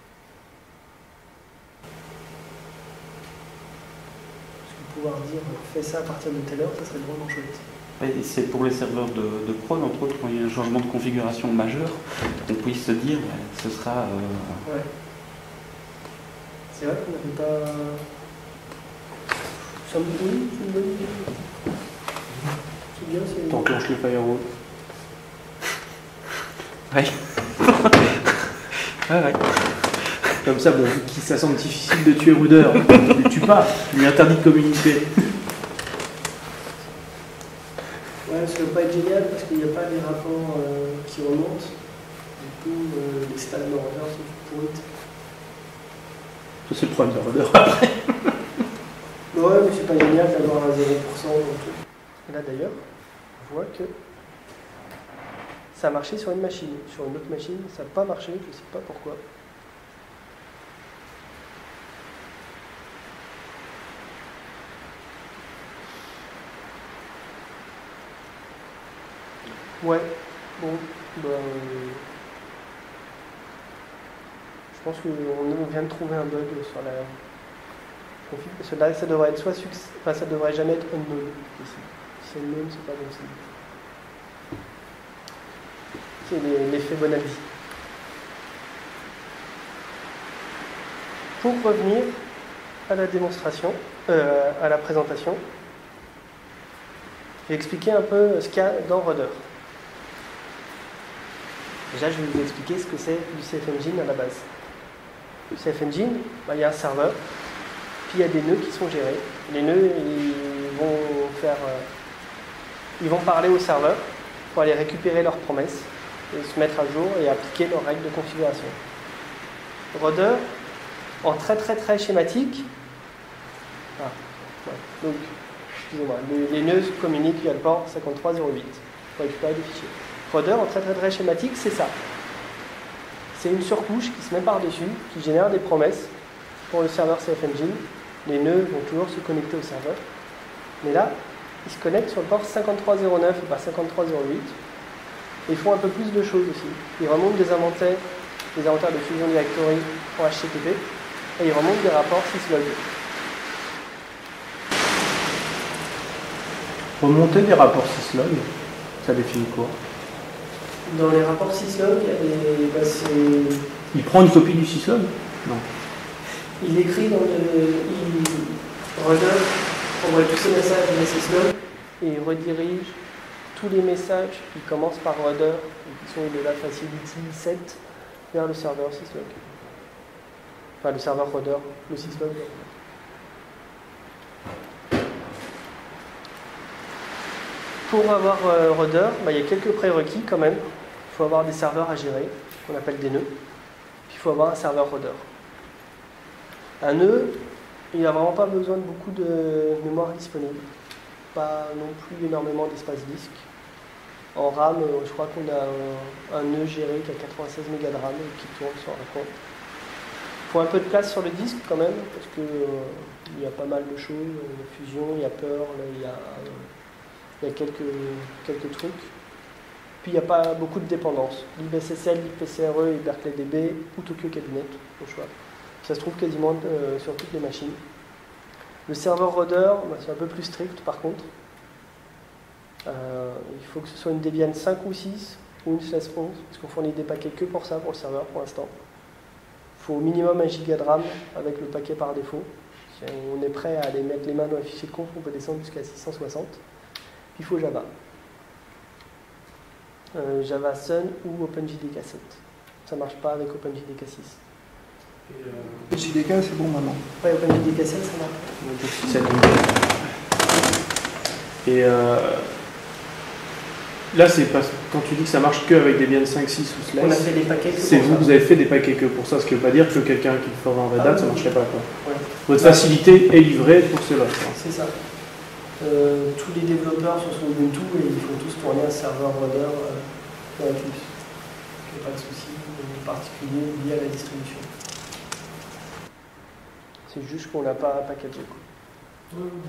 Pouvoir dire fais ça à partir de telle heure, ça serait vraiment chouette. Et c'est pour les serveurs de, de prod, entre autres, quand il y a un changement de configuration majeur, qu'on puisse se dire ben, ce sera. Euh... Ouais. C'est vrai qu'on n'avait pas. Ça me oui, c'est une bonne idée. C'est bien, c'est. T'enclenches le firewall. Ouais. ouais, ouais. Comme ça, bon, vu que ça semble difficile de tuer Ruder, tu le tues pas, tu lui interdis de communiquer. Ouais, ça ne va pas être génial parce qu'il n'y a pas des rapports euh, qui remontent. Du coup, euh, les stades de Ruder sont pourrites. Ça, c'est le problème de Ruder après. Ouais, mais c'est pas génial d'avoir un zéro pour cent dans le truc. Et là d'ailleurs, on voit que ça a marché sur une machine. Sur une autre machine, ça n'a pas marché, je ne sais pas pourquoi. Ouais, bon, bah, euh, je pense qu'on vient de trouver un bug sur la config, parce que là, ça devrait être soit succès, enfin, ça devrait jamais être unknown ici. Si c'est unknown, c'est pas bon signe. C'est l'effet Bonaldi. Pour revenir à la démonstration, euh, à la présentation, je vais expliquer un peu ce qu'il y a dans Rudder. Déjà, je vais vous expliquer ce que c'est du C F Engine à la base. Le C F Engine, bah, il y a un serveur, puis il y a des nœuds qui sont gérés. Les nœuds, ils vont faire, euh, ils vont parler au serveur, pour aller récupérer leurs promesses et se mettre à jour et appliquer leurs règles de configuration. Rudder, en très très très schématique, ah, ouais, donc, excusez-moi, les, les nœuds communiquent via le port cinquante-trois zéro huit pour récupérer des fichiers. Rudder, en très très très schématique, c'est ça. C'est une surcouche qui se met par-dessus, qui génère des promesses pour le serveur CFEngine. Les nœuds vont toujours se connecter au serveur. Mais là, ils se connectent sur le port cinquante-trois zéro neuf et pas cinquante-trois zéro huit. Et ils font un peu plus de choses aussi. Ils remontent des inventaires, des inventaires de Fusion Directory en H T T P et ils remontent des rapports syslog. Remonter des rapports syslog, ça définit quoi? Dans les rapports syslog, il y a des. Bah, c'est... Il prend une copie du syslog? Non. Il écrit dans le. Il redonne, envoie tous ces messages de syslog et il redirige tous les messages qui commencent par rudder et qui sont de la facility sept vers le serveur syslog. Enfin, le serveur rudder, le syslog. Pour avoir euh, rudder, bah, il y a quelques prérequis quand même. Il faut avoir des serveurs à gérer, qu'on appelle des nœuds. Puis il faut avoir un serveur rudder. Un nœud, il n'a vraiment pas besoin de beaucoup de mémoire disponible. Pas non plus énormément d'espace disque. En RAM, je crois qu'on a un, un nœud géré qui a quatre-vingt-seize mégas de RAM et qui tourne sur un compte. Il faut un peu de place sur le disque quand même, parce qu'il euh, y a pas mal de choses. Il y a Fusion, il y a Perl, il y a, euh, il y a quelques, quelques trucs. Puis il n'y a pas beaucoup de dépendances. libSSL, libPCRE et BerkeleyDB ou Tokyo Cabinet, au choix. Ça se trouve quasiment euh, sur toutes les machines. Le serveur rudder, bah, c'est un peu plus strict par contre. Euh, il faut que ce soit une Debian cinq ou six ou une slash onze, parce qu'on fournit des paquets que pour ça, pour le serveur pour l'instant. Il faut au minimum un giga de RAM avec le paquet par défaut. Si on est prêt à aller mettre les mains dans le fichier de conf, on peut descendre jusqu'à six cent soixante. Puis il faut Java. Euh, Java Sun ou OpenJDK sept. Ça ne marche pas avec OpenJDK six. Euh... J D K, c'est bon maintenant. Ouais, OpenJDK sept, ça marche. Et euh, là, c'est pas quand tu dis que ça marche que avec Debian cinq, six ou Slice. On a fait des paquets que c'est pour vous, ça. vous avez fait des paquets que pour ça, ce qui ne veut pas dire que quelqu'un qui le ferait en Red Hat, ah, ça ne oui. marcherait pas. Quoi. Ouais. Votre facilité est livrée pour cela. C'est ça. Euh, tous les développeurs sont sur Ubuntu et ils font tous tourner un serveur rudder euh, dans Eclipse. Il n'y a pas de souci en particulier lié à la distribution. C'est juste qu'on ne l'a pas packagé. Quoi. Mmh.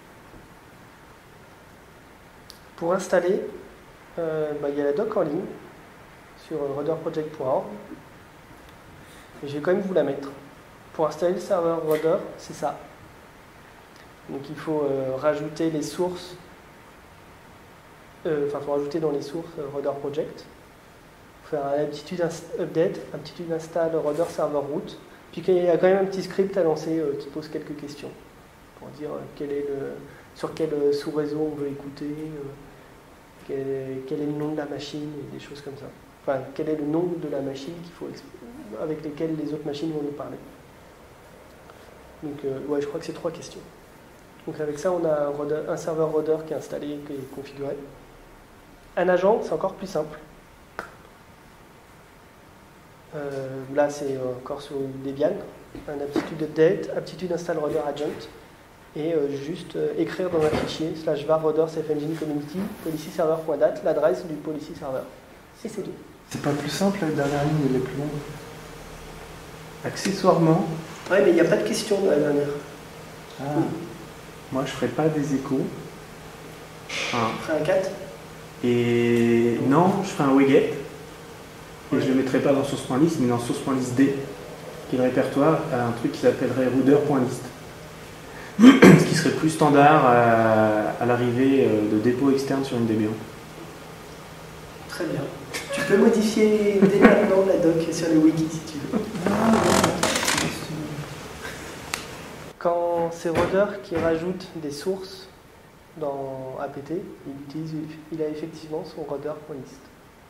Pour installer, euh, bah, il y a la doc en ligne sur rudder project point org. Et je vais quand même vous la mettre. Pour installer le serveur rudder, c'est ça. Donc il faut euh, rajouter les sources, euh, enfin il faut rajouter dans les sources euh, rudder project, faire un aptitude update, aptitude install rudder server root, puis il y a quand même un petit script à lancer euh, qui pose quelques questions pour dire euh, quel est le, sur quel euh, sous-réseau on veut écouter, euh, quel, est, quel est le nom de la machine et des choses comme ça. Enfin, quel est le nom de la machine qu'il faut avec lesquelles les autres machines vont nous parler. Donc euh, ouais, je crois que c'est trois questions. Donc avec ça, on a un, rudder, un serveur rudder qui est installé, qui est configuré. Un agent, c'est encore plus simple. Euh, là, c'est encore sur Debian. Un aptitude update, aptitude install rudder agent. Et euh, juste euh, écrire dans un fichier slash var rudder cfengine community policy server.dat l'adresse du policy server. Et c'est tout. C'est pas plus simple, la dernière ligne, elle est plus longue. Accessoirement. Ouais, mais il n'y a pas de question dans la dernière. Ah. Moi, je ferai pas des échos. Un. Tu ferais un quatre? Et non, je ferai un wget. Et ouais. Je ne le mettrai pas dans source.list, mais dans source.list D, qui est le répertoire, à un truc qui s'appellerait rudder.list. Ce qui serait plus standard à, à l'arrivée de dépôt externe sur une D B O. Très bien. Tu peux modifier dès maintenant la doc sur le wiki si tu veux. Quand c'est Rudder qui rajoute des sources dans A P T, il, utilise, il a effectivement son rudder.list.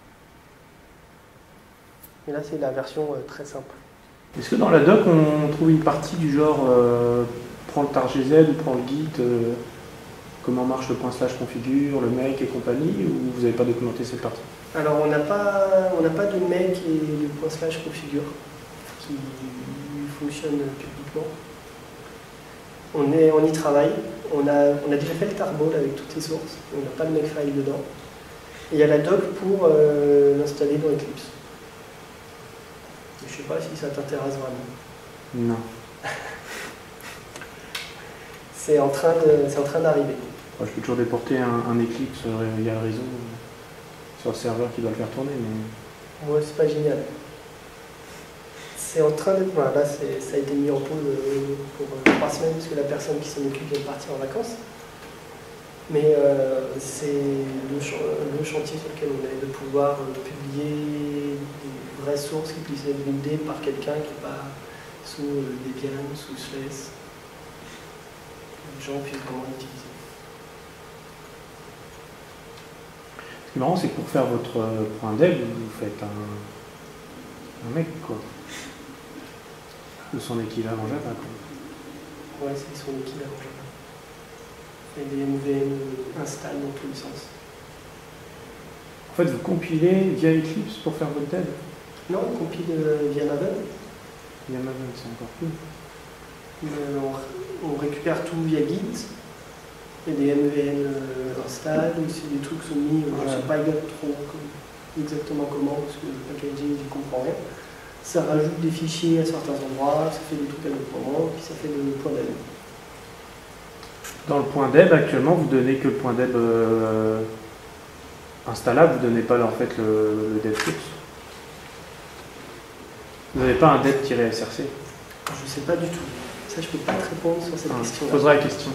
Mais là, c'est la version euh, très simple. Est-ce que dans la doc, on trouve une partie du genre euh, prends le tar G Z ou prends le git euh, comment marche le point slash configure, le make et compagnie, ou vous n'avez pas documenté cette partie? Alors on n'a pas, on n'a pas de make et de point slash configure qui fonctionne publiquement. On, est, on y travaille. On a, on a déjà fait le tarball avec toutes les sources. On n'a pas de makefile dedans. Et il y a la doc pour euh, l'installer dans Eclipse. Je ne sais pas si ça t'intéresse vraiment. Non. C'est en train de, c'est en train d'arriver. Je peux toujours déporter un, un Eclipse via le réseau sur le serveur qui doit le faire tourner, mais... Ouais, c'est pas génial. C'est en train de... Voilà, là, ça a été mis en pause pour trois semaines parce que la personne qui s'en occupe vient de partir en vacances. Mais euh, c'est le, ch le chantier sur lequel on est de pouvoir euh, publier des vraies sources qui puissent être buildées par quelqu'un qui n'est pas sous euh, Debian, sous Sless. Les gens puissent vraiment l'utiliser. Ce qui est marrant, c'est que pour faire votre point dev, vous faites un, un mec, quoi. Ou son équivalent Java, quoi. Ouais, c'est son équivalent Java. Et des M V M install dans tous les sens. En fait, vous compilez via Eclipse pour faire votre dev? Non, on compile euh, via Maven. Via Maven, c'est encore plus. Euh, on, on récupère tout via Git. Il y a des M V M euh, install, aussi des trucs sont mis, euh, je ne sais pas trop exactement comment, parce que le packaging, je ne comprends rien. Ça rajoute des fichiers à certains endroits, ça fait des trucs à d'autres moments, puis ça fait le point dev. Dans le point dev, actuellement, vous donnez que le point dev euh, installable, vous ne donnez pas en fait le, le dev source. Vous n'avez pas un dev-S R C? Je ne sais pas du tout. Ça, je ne peux pas te répondre sur cette ah, question. Je poserai la question.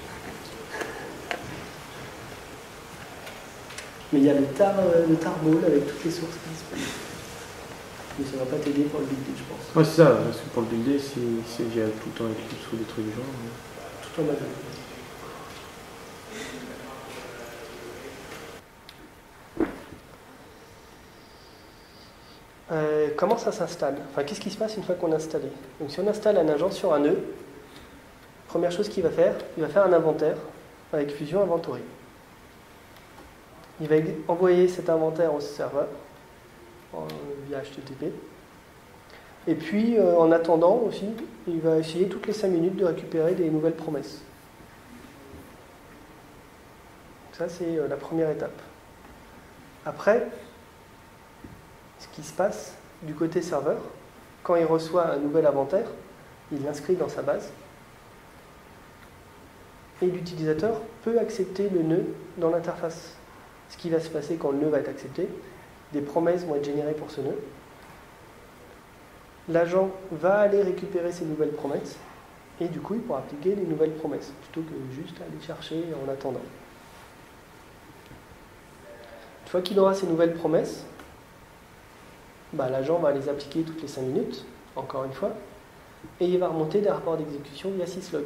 Mais il y a le tar, le tarball avec toutes les sources qui disponibles. Mais ça ne va pas t'aider pour le builder, je pense. Ouais, c'est ça, parce que pour le builder, si c'est via tout en Eclipse ou des trucs du genre. Mais... Tout en Maven. Euh, comment ça s'installe? Enfin, qu'est-ce qui se passe une fois qu'on a installé? Donc, si on installe un agent sur un nœud, première chose qu'il va faire, il va faire un inventaire avec Fusion Inventory. Il va envoyer cet inventaire au serveur en, via H T T P. Et puis, euh, en attendant aussi, il va essayer toutes les cinq minutes de récupérer des nouvelles promesses. Ça, c'est euh, la première étape. Après, ce qui se passe du côté serveur, quand il reçoit un nouvel inventaire, il l'inscrit dans sa base et l'utilisateur peut accepter le nœud dans l'interface. Ce qui va se passer quand le nœud va être accepté, des promesses vont être générées pour ce nœud. L'agent va aller récupérer ces nouvelles promesses et du coup il pourra appliquer les nouvelles promesses plutôt que juste aller chercher en attendant. Une fois qu'il aura ces nouvelles promesses, bah, l'agent va les appliquer toutes les cinq minutes, encore une fois, et il va remonter des rapports d'exécution via syslog.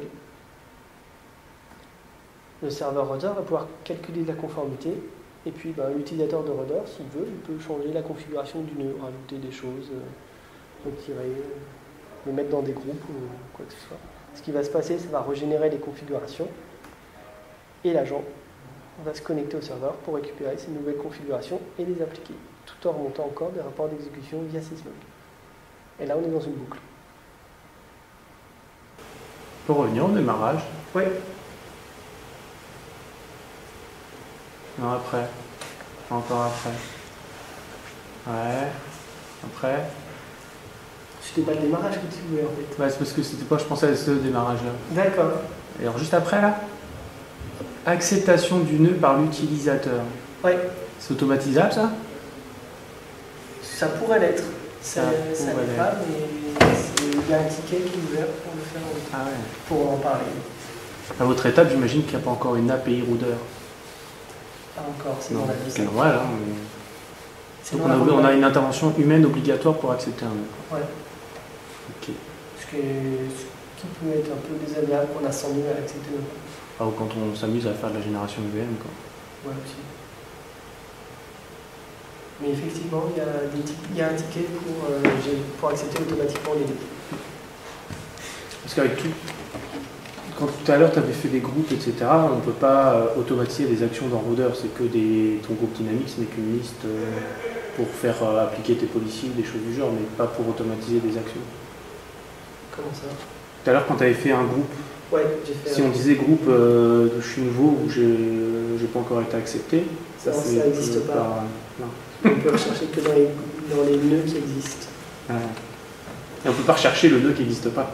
Le serveur Rudder va pouvoir calculer la conformité, et puis bah, l'utilisateur de Rudder, s'il veut, il peut changer la configuration du nœud, rajouter des choses, euh, retirer, euh, les mettre dans des groupes ou quoi que ce soit. Ce qui va se passer, ça va régénérer les configurations, et l'agent va se connecter au serveur pour récupérer ces nouvelles configurations et les appliquer, tout en remontant encore des rapports d'exécution via syslog. Et là, on est dans une boucle. Pour revenir au démarrage. Oui. Non, après. Encore après. Ouais. Après. C'était pas le démarrage que tu voulais en fait. Ouais, c'est parce que c'était pas, je pensais à ce démarrage-là. D'accord. Et alors, juste après, là, acceptation du nœud par l'utilisateur. Ouais. C'est automatisable, ça? Ça pourrait l'être. Ça, ça ça pourrait l'est pas, mais il y a un ticket qui est ouvert pour le faire, ah ouais. pour en parler. À votre étape, j'imagine qu'il n'y a pas encore une A P I Rudder. Pas encore, c'est Non, dans la c'est liste. normal. Hein, mais... Donc on a, on a une intervention humaine obligatoire pour accepter un nœud. Ouais. Ok. Ce, que, ce qui peut être un peu désagréable qu'on a cent mille à accepter. Ah, ou quand on s'amuse à faire de la génération M V M, quoi. Ouais, aussi. Mais effectivement, il y a, des il y a un ticket pour, euh, pour accepter automatiquement les deux. Parce qu'avec tout, quand tout à l'heure tu avais fait des groupes, et cetera, on ne peut pas euh, automatiser des actions dans Roder, c'est que des, ton groupe dynamique, ce n'est qu'une liste euh, pour faire euh, appliquer tes policiers, des choses du genre, mais pas pour automatiser des actions. Comment ça? Tout à l'heure, quand tu avais fait un groupe, ouais, j'ai fait si on disait groupe euh, de je suis nouveau ou je n'ai pas encore été accepté, ça n'existe pas. pas non. On peut rechercher que dans les, dans les nœuds qui existent. Ah. Et on ne peut pas rechercher le nœud qui n'existe pas.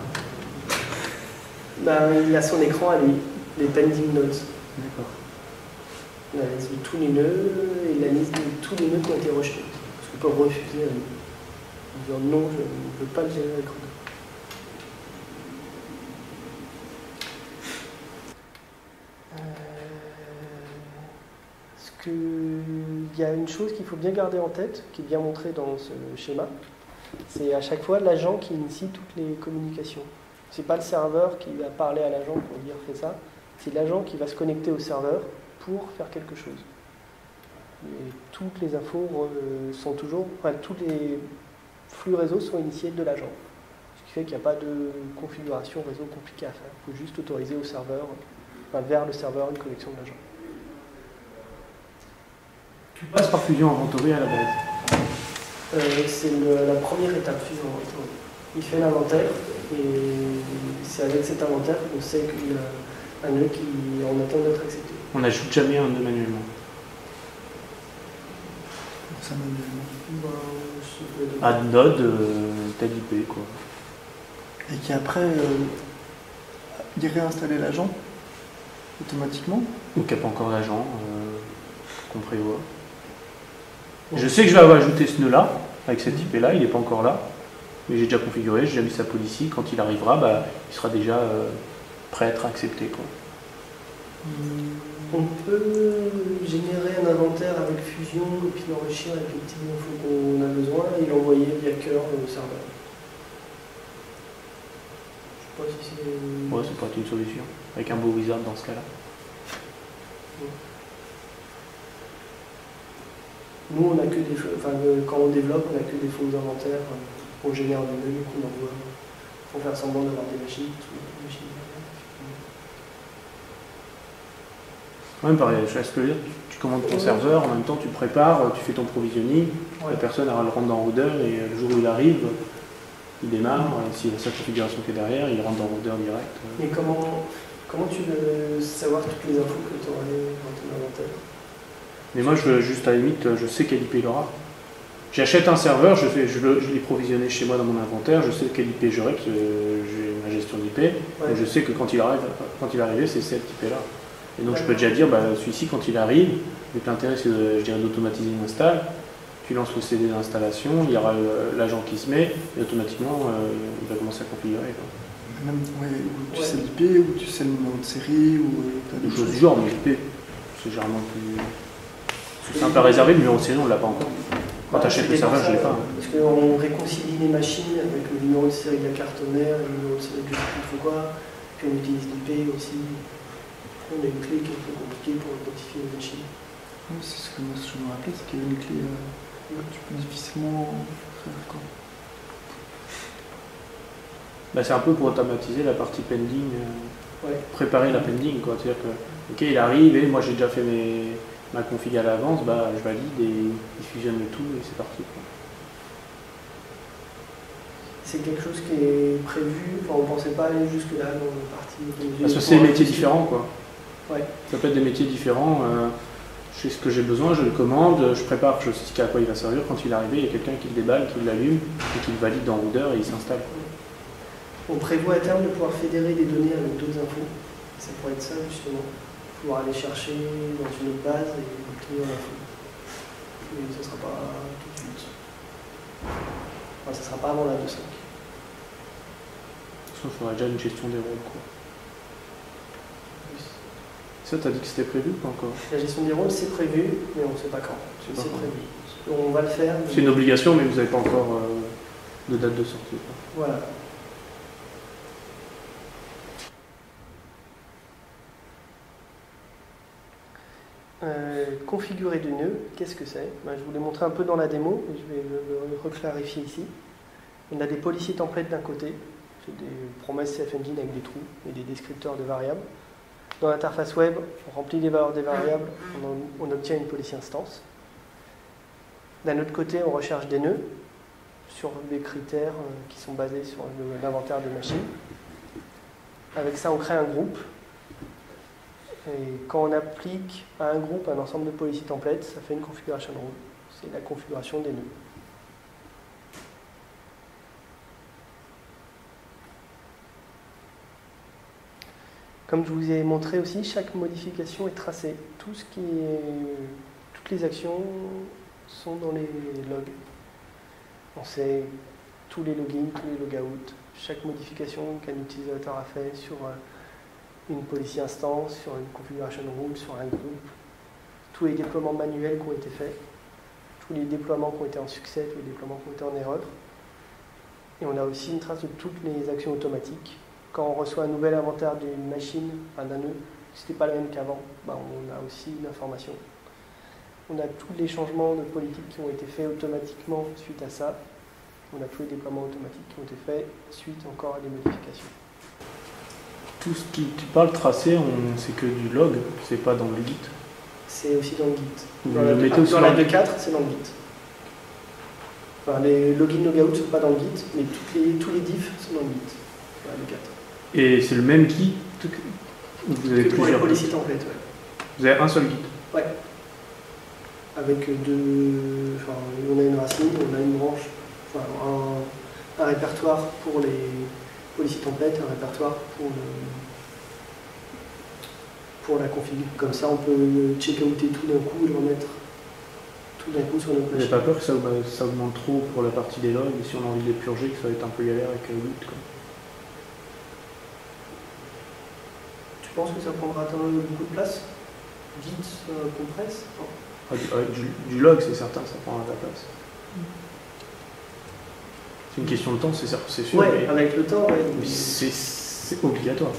Ben, il a son écran à lui, les pending nodes. D'accord. La liste de tous les nœuds et la liste de tous les nœuds qui ont été rejetés. Parce qu'on peut refuser un nœud. En disant non, je ne veux pas le gérer avec Roder. Il y a une chose qu'il faut bien garder en tête, qui est bien montrée dans ce schéma, c'est à chaque fois l'agent qui initie toutes les communications. Ce n'est pas le serveur qui va parler à l'agent pour dire fais ça, c'est l'agent qui va se connecter au serveur pour faire quelque chose. Et toutes les infos euh, sont toujours, enfin tous les flux réseau sont initiés de l'agent. Ce qui fait qu'il n'y a pas de configuration réseau compliquée à faire. Il faut juste autoriser au serveur, enfin vers le serveur une connexion de l'agent. Tu passes par Fusion Inventory à la base. Euh, c'est la première étape Fusion Inventory. Il fait l'inventaire et c'est avec cet inventaire qu'on sait qu'il y a un nœud qui en attend d'être accepté. On n'ajoute jamais un nœud manuellement. Ça manuellement. Ben, Add node, euh, tel I P quoi. Et qui après euh, il réinstaller l'agent automatiquement. Ou qu'il n'y a pas encore d'agent euh, qu'on prévoit. Je sais que je vais avoir ajouté ce nœud-là, avec cet I P-là, il n'est pas encore là, mais j'ai déjà configuré, j'ai déjà mis sa policy, quand il arrivera, bah, il sera déjà euh, prêt à être accepté. Quoi. On peut générer un inventaire avec Fusion et puis l'enrichir avec les petites infos qu'on a besoin et l'envoyer via cœur au serveur. Je sais pas si c'est... Ouais, ça pourrait être une solution, avec un beau wizard dans ce cas-là. Ouais. Nous, on a que des, enfin, quand on développe, on n'a que des faux inventaires. On génère des nœuds qu'on envoie pour faire semblant d'avoir des machines. Des machines. Ouais, pareil, je sais ce que je veux dire. Tu commandes ton serveur, en même temps tu prépares, tu fais ton provisioning. Ouais. La personne elle le rentre dans Roder et le jour où il arrive, il démarre. Et s'il y a sa configuration qui est derrière, il rentre dans Roder direct. Mais comment, comment tu veux savoir toutes les infos que tu auras dans ton inventaire? Mais moi, je, juste à la limite, je sais quel I P il aura. J'achète un serveur, je, fais, je, je l'ai provisionné chez moi dans mon inventaire, je sais quel I P j'aurai, parce que j'ai ma gestion d'I P. Ouais. Je sais que quand il arrive, quand il est arrivé, c'est cet I P-là. Et donc ouais. Je peux déjà dire, bah, celui-ci, quand il arrive, donc l'intérêt, c'est de, je dirais, d'automatiser une install. Tu lances le C D d'installation, il y aura l'agent qui se met, et automatiquement, euh, il va commencer à configurer. Quoi. Même, ouais, où tu ouais. sais l'I P, ou tu sais le numéro de série, ou tu as des choses du genre, mais l'I P, c'est généralement plus. C'est simple à réserver, le numéro de série, on ne l'a pas encore. Quand tu achètes le serveur, je ne l'ai pas. Parce qu'on réconcilie les machines avec le numéro de série de la carte mère, le numéro de série de je ne sais quoi, puis on utilise l'I P aussi. On a une clé qui est un peu compliquée pour identifier les machines. Oui, c'est ce que moi je me rappelais, c'est qu'il y a une clé euh, que tu peux difficilement faire. Quoi. Bah, c'est un peu pour automatiser la partie pending, euh, ouais. Préparer la pending. C'est-à-dire que, ok, il arrive et moi j'ai déjà fait mes. Ma config à l'avance, bah, je valide et il fusionne le tout et c'est parti. C'est quelque chose qui est prévu, enfin, on ne pensait pas aller jusque-là dans la partie... Parce que c'est des métiers différents, quoi. Ouais. Ça peut être des métiers différents. Euh, je sais ce que j'ai besoin, je le commande, je prépare, je sais à quoi il va servir. Quand il est arrivé, il y a quelqu'un qui le déballe, qui l'allume et qui le valide dans Roder et il s'installe. On prévoit à terme de pouvoir fédérer des données avec d'autres infos. Ça pourrait être ça, justement. Pouvoir aller chercher dans une autre base et obtenir l'info. Mais ça ne sera pas tout de suite. Enfin, ça ne sera pas avant la deux point cinq. Sauf qu'il faudra déjà une gestion des rôles, quoi. Oui. Ça, t'as dit que c'était prévu ou pas encore? La gestion des rôles, c'est prévu, mais on ne sait pas quand. C'est prévu. On va le faire. Mais... C'est une obligation, mais vous n'avez pas encore euh, de date de sortie, quoi. Voilà. Euh, configurer du nœud, qu'est-ce que c'est? Ben, je vous l'ai montré un peu dans la démo, et je vais le, le reclarifier ici. On a des policy templates d'un côté, c'est des promesses C F Engine avec des trous et des descripteurs de variables. Dans l'interface web, on remplit les valeurs des variables, on, on obtient une policy instance. D'un autre côté, on recherche des nœuds sur des critères qui sont basés sur l'inventaire de machines. Avec ça, on crée un groupe. Et quand on applique à un groupe un ensemble de policy templates, ça fait une configuration rule. C'est la configuration des nœuds. Comme je vous ai montré aussi, chaque modification est tracée. Tout ce qui est, toutes les actions sont dans les logs. On sait tous les logins, tous les logouts, chaque modification qu'un utilisateur a fait sur une policy instance, sur une configuration rule, sur un groupe, tous les déploiements manuels qui ont été faits, tous les déploiements qui ont été en succès, tous les déploiements qui ont été en erreur. Et on a aussi une trace de toutes les actions automatiques. Quand on reçoit un nouvel inventaire d'une machine, enfin d'un nœud, si ce n'était pas le même qu'avant, ben on a aussi l'information. On a tous les changements de politique qui ont été faits automatiquement suite à ça. On a tous les déploiements automatiques qui ont été faits suite encore à des modifications. Tout ce qui tu parles tracé, c'est que du log, c'est pas dans le Git. C'est aussi dans le Git. Vous Dans le la, mettez aussi dans dans la le deux point quatre, c'est dans le Git. Enfin, les login logout ne sont pas dans le Git, mais toutes les, tous les diffs sont dans le Git. Dans la deux point quatre. Et c'est le même Git que vous avez que pour les plusieurs. policy templates, ouais. Vous avez un seul Git. Ouais. Avec deux. Enfin, on a une racine, on a une branche, enfin, un, un répertoire pour les policy templates, un répertoire pour, le, pour la config. Comme ça, on peut check-outer tout d'un coup et le remettre tout d'un coup sur notre Vous n'avez machine. pas peur que ça, ça augmente trop pour la partie des logs, et si on a envie de les purger, que ça va être un peu galère avec le Git, quoi. Tu penses que ça prendra beaucoup de place? Git euh, compresse? Ah, du, ah, du, du log, c'est certain, ça prendra de la place. C'est une question de temps, c'est sûr. C'est sûr Ouais, mais, avec le temps, ouais. mais c'est c'est obligatoire.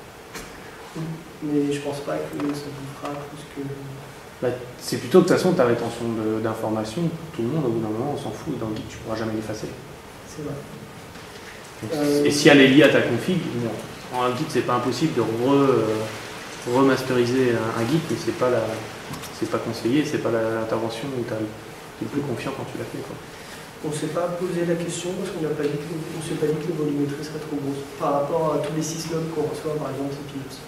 Mais je pense pas que ça vous fera plus que. Bah, c'est plutôt que de toute façon ta rétention d'informations, tout le monde, au bout d'un moment, on s'en fout. Dans le Git, tu pourras jamais l'effacer. C'est vrai. Donc, Euh, Et si elle est liée à ta config, bon, en Git, c'est pas impossible de re, euh, remasteriser un, un Git, mais c'est pas la, c'est pas conseillé, c'est pas l'intervention où tu es plus confiant quand tu l'as fait, quoi. On ne s'est pas posé la question parce qu'on n'a pas dit que, on s'est pas dit que les volumétries seraient trop grosses par rapport à tous les six logs qu'on reçoit, par exemple, c'est Peanuts.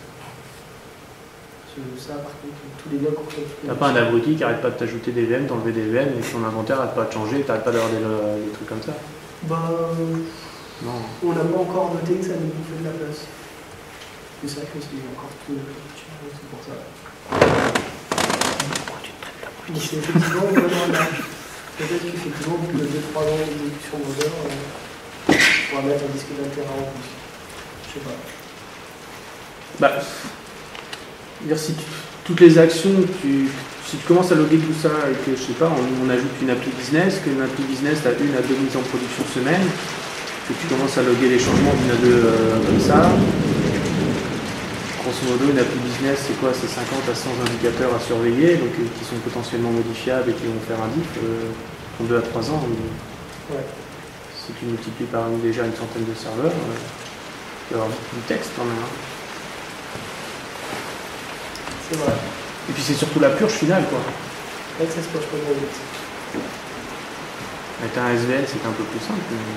Ça, par contre, tous les logs qu'on reçoit. T'as pas un abruti qui arrête pas de t'ajouter des V M, d'enlever des V M et que ton inventaire arrête pas de changer, t'arrêtes pas d'avoir des, des trucs comme ça. Ben, Non. on n'a pas encore noté que ça nous bouffait de la place. C'est ça que c'est encore tout. C'est pour ça. Mais c'est effectivement une bonne remarque. Peut-être qu'effectivement, au bout de deux trois ans d'exécution d'odeur, euh, on va mettre un disque d'un téra en plus. Je sais pas. Bah, dire si tu, toutes les actions, tu, si tu commences à loguer tout ça et que, je sais pas, on, on ajoute une appli business, qu'une appli business, tu as une à deux mises en production semaine, que tu commences à loguer les changements d'une à deux euh, comme ça. Grosso modo, une appli business, c'est quoi? C'est cinquante à cent indicateurs à surveiller, donc euh, qui sont potentiellement modifiables et qui vont faire un diff euh, en deux à trois ans. Mais, Ouais. si tu multiplies par une, déjà une centaine de serveurs, euh, tu vas avoir du texte quand même. Hein. C'est vrai. Et puis c'est surtout la purge finale, quoi. Ouais, ça se pose pas trop vite. Avec un S V N, c'est un peu plus simple. Mais...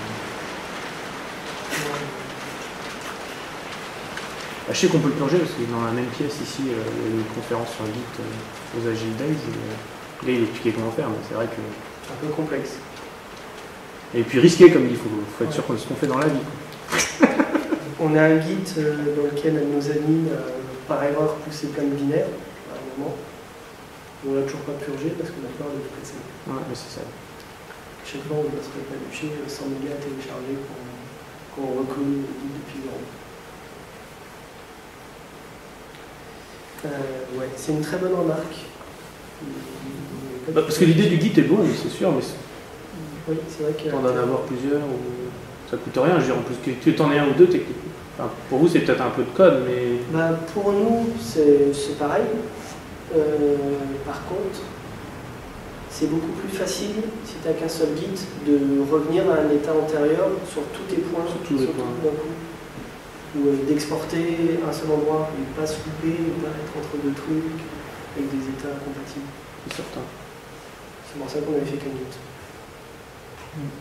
Bah, je sais qu'on peut le purger parce que dans la même pièce ici, euh, il y a une conférence sur Git euh, aux Agile Days. Et, euh, là, il expliquait comment faire, mais c'est vrai que. Un peu complexe. Et puis risqué, comme il faut, faut être sûr de ce qu'on fait dans la vie. On a un Git euh, dans lequel nos admins, euh, par erreur, poussaient plein de binaires à un moment. On l'a toujours pas purgé parce qu'on a peur de le casser. Ouais, mais c'est ça. Chaque fois, on doit se répalucher cent mégas téléchargés quand on recolle le Git depuis zéro. Euh, ouais, c'est une très bonne remarque. Bah, parce que l'idée du Git est bonne, c'est sûr, mais oui, c'est vrai que. t'en d'en avoir plusieurs, ou... ça coûte rien. Je veux dire, en plus que tu t'en aies un ou deux, techniquement. Enfin, pour vous, c'est peut-être un peu de code, mais. Bah, pour nous, c'est pareil. Euh, par contre, c'est beaucoup plus facile, si tu n'as qu'un seul Git, de revenir à un état antérieur sur tous tes points, sur tous les sur points. tout d'un coup. Ou euh, d'exporter un seul endroit, et ne pas se louper, ne pas être entre deux trucs, avec des états compatibles. C'est certain. C'est pour ça qu'on avait fait qu'un Git. Mm.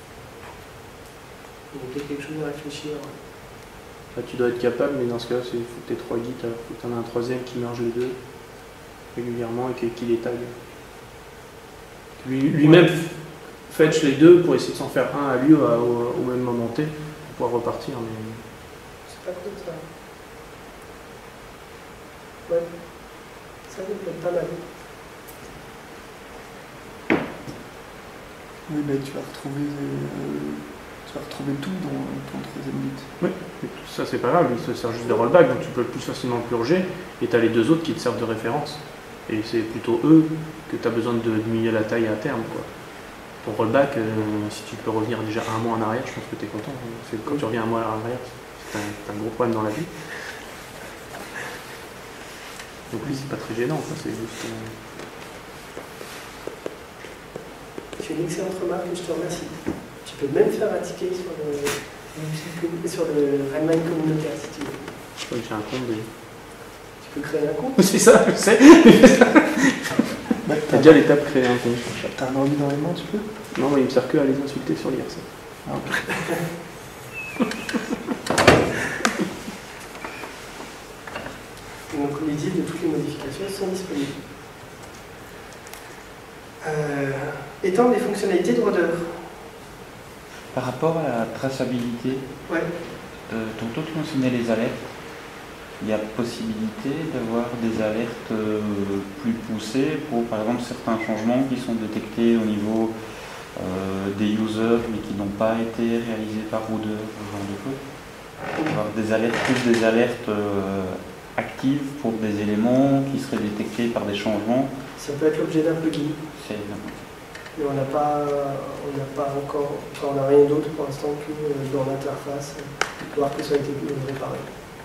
Donc peut-être quelque chose à réfléchir. Là, tu dois être capable, mais dans ce cas-là, il faut que tu aies trois Gits, alors il faut que tu en aies un troisième qui merge les deux régulièrement et qui, qui les tag. Lui- Lui-même fetch les deux pour essayer de s'en faire un à lui au, au- au même moment T pour pouvoir repartir. Mais... C'est pas cool ça. Ouais. Ça peut être pas mal. Oui, ben, tu vas retrouver, euh, tu vas retrouver tout dans ton troisième Git. Oui, mais tout ça c'est pas grave, il se sert juste de rollback, donc tu peux plus facilement le purger, et tu as les deux autres qui te servent de référence. Et c'est plutôt eux que tu as besoin de diminuer la taille à terme, quoi. Ton rollback, euh, si tu peux revenir déjà un mois en arrière, je pense que tu es content. C'est quand tu reviens un mois en arrière, c'est un, c'est un gros problème dans la vie. Donc oui, c'est pas très gênant, ça, c'est juste... euh, Tu es une excellente remarque et je te remercie. Tu peux même faire un ticket sur le, sur le Redmine communautaire si tu veux. Comme j'ai un compte des... Tu peux créer un compte. C'est ça, je sais. Bah, T'as déjà l'étape créer un compte. T'as un ordi dans les mains, tu peux? Non, mais il me sert que à les insulter sur l'I R C. Ah, ok. Donc les listes de toutes les modifications sont disponibles. Euh, étendre les fonctionnalités de rôdeur. Par rapport à la traçabilité, Ouais. euh, tantôt tu mentionnais les alertes. Il y a possibilité d'avoir des alertes euh, plus poussées pour, par exemple, certains changements qui sont détectés au niveau euh, des users mais qui n'ont pas été réalisés par Rudder, ce genre de choses. Avoir des alertes, plus des alertes euh, actives pour des éléments qui seraient détectés par des changements. Ça peut être l'objet d'un plugin, C'est mais on n'a pas, on n'a pas encore, enfin, on n'a rien d'autre pour l'instant que euh, dans l'interface, euh, voir que ça a été réparé.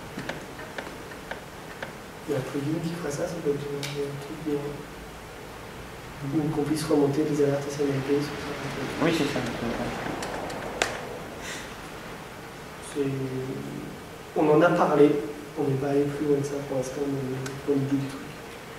Il y a un plugin qui ferait ça, ça peut être un truc bien. Ou qu'on puisse remonter des alertes S M L P sur ça. Oui, c'est ça. C'est- On en a parlé, on n'est pas allé plus loin que ça pour l'instant, mais pour l'idée du truc.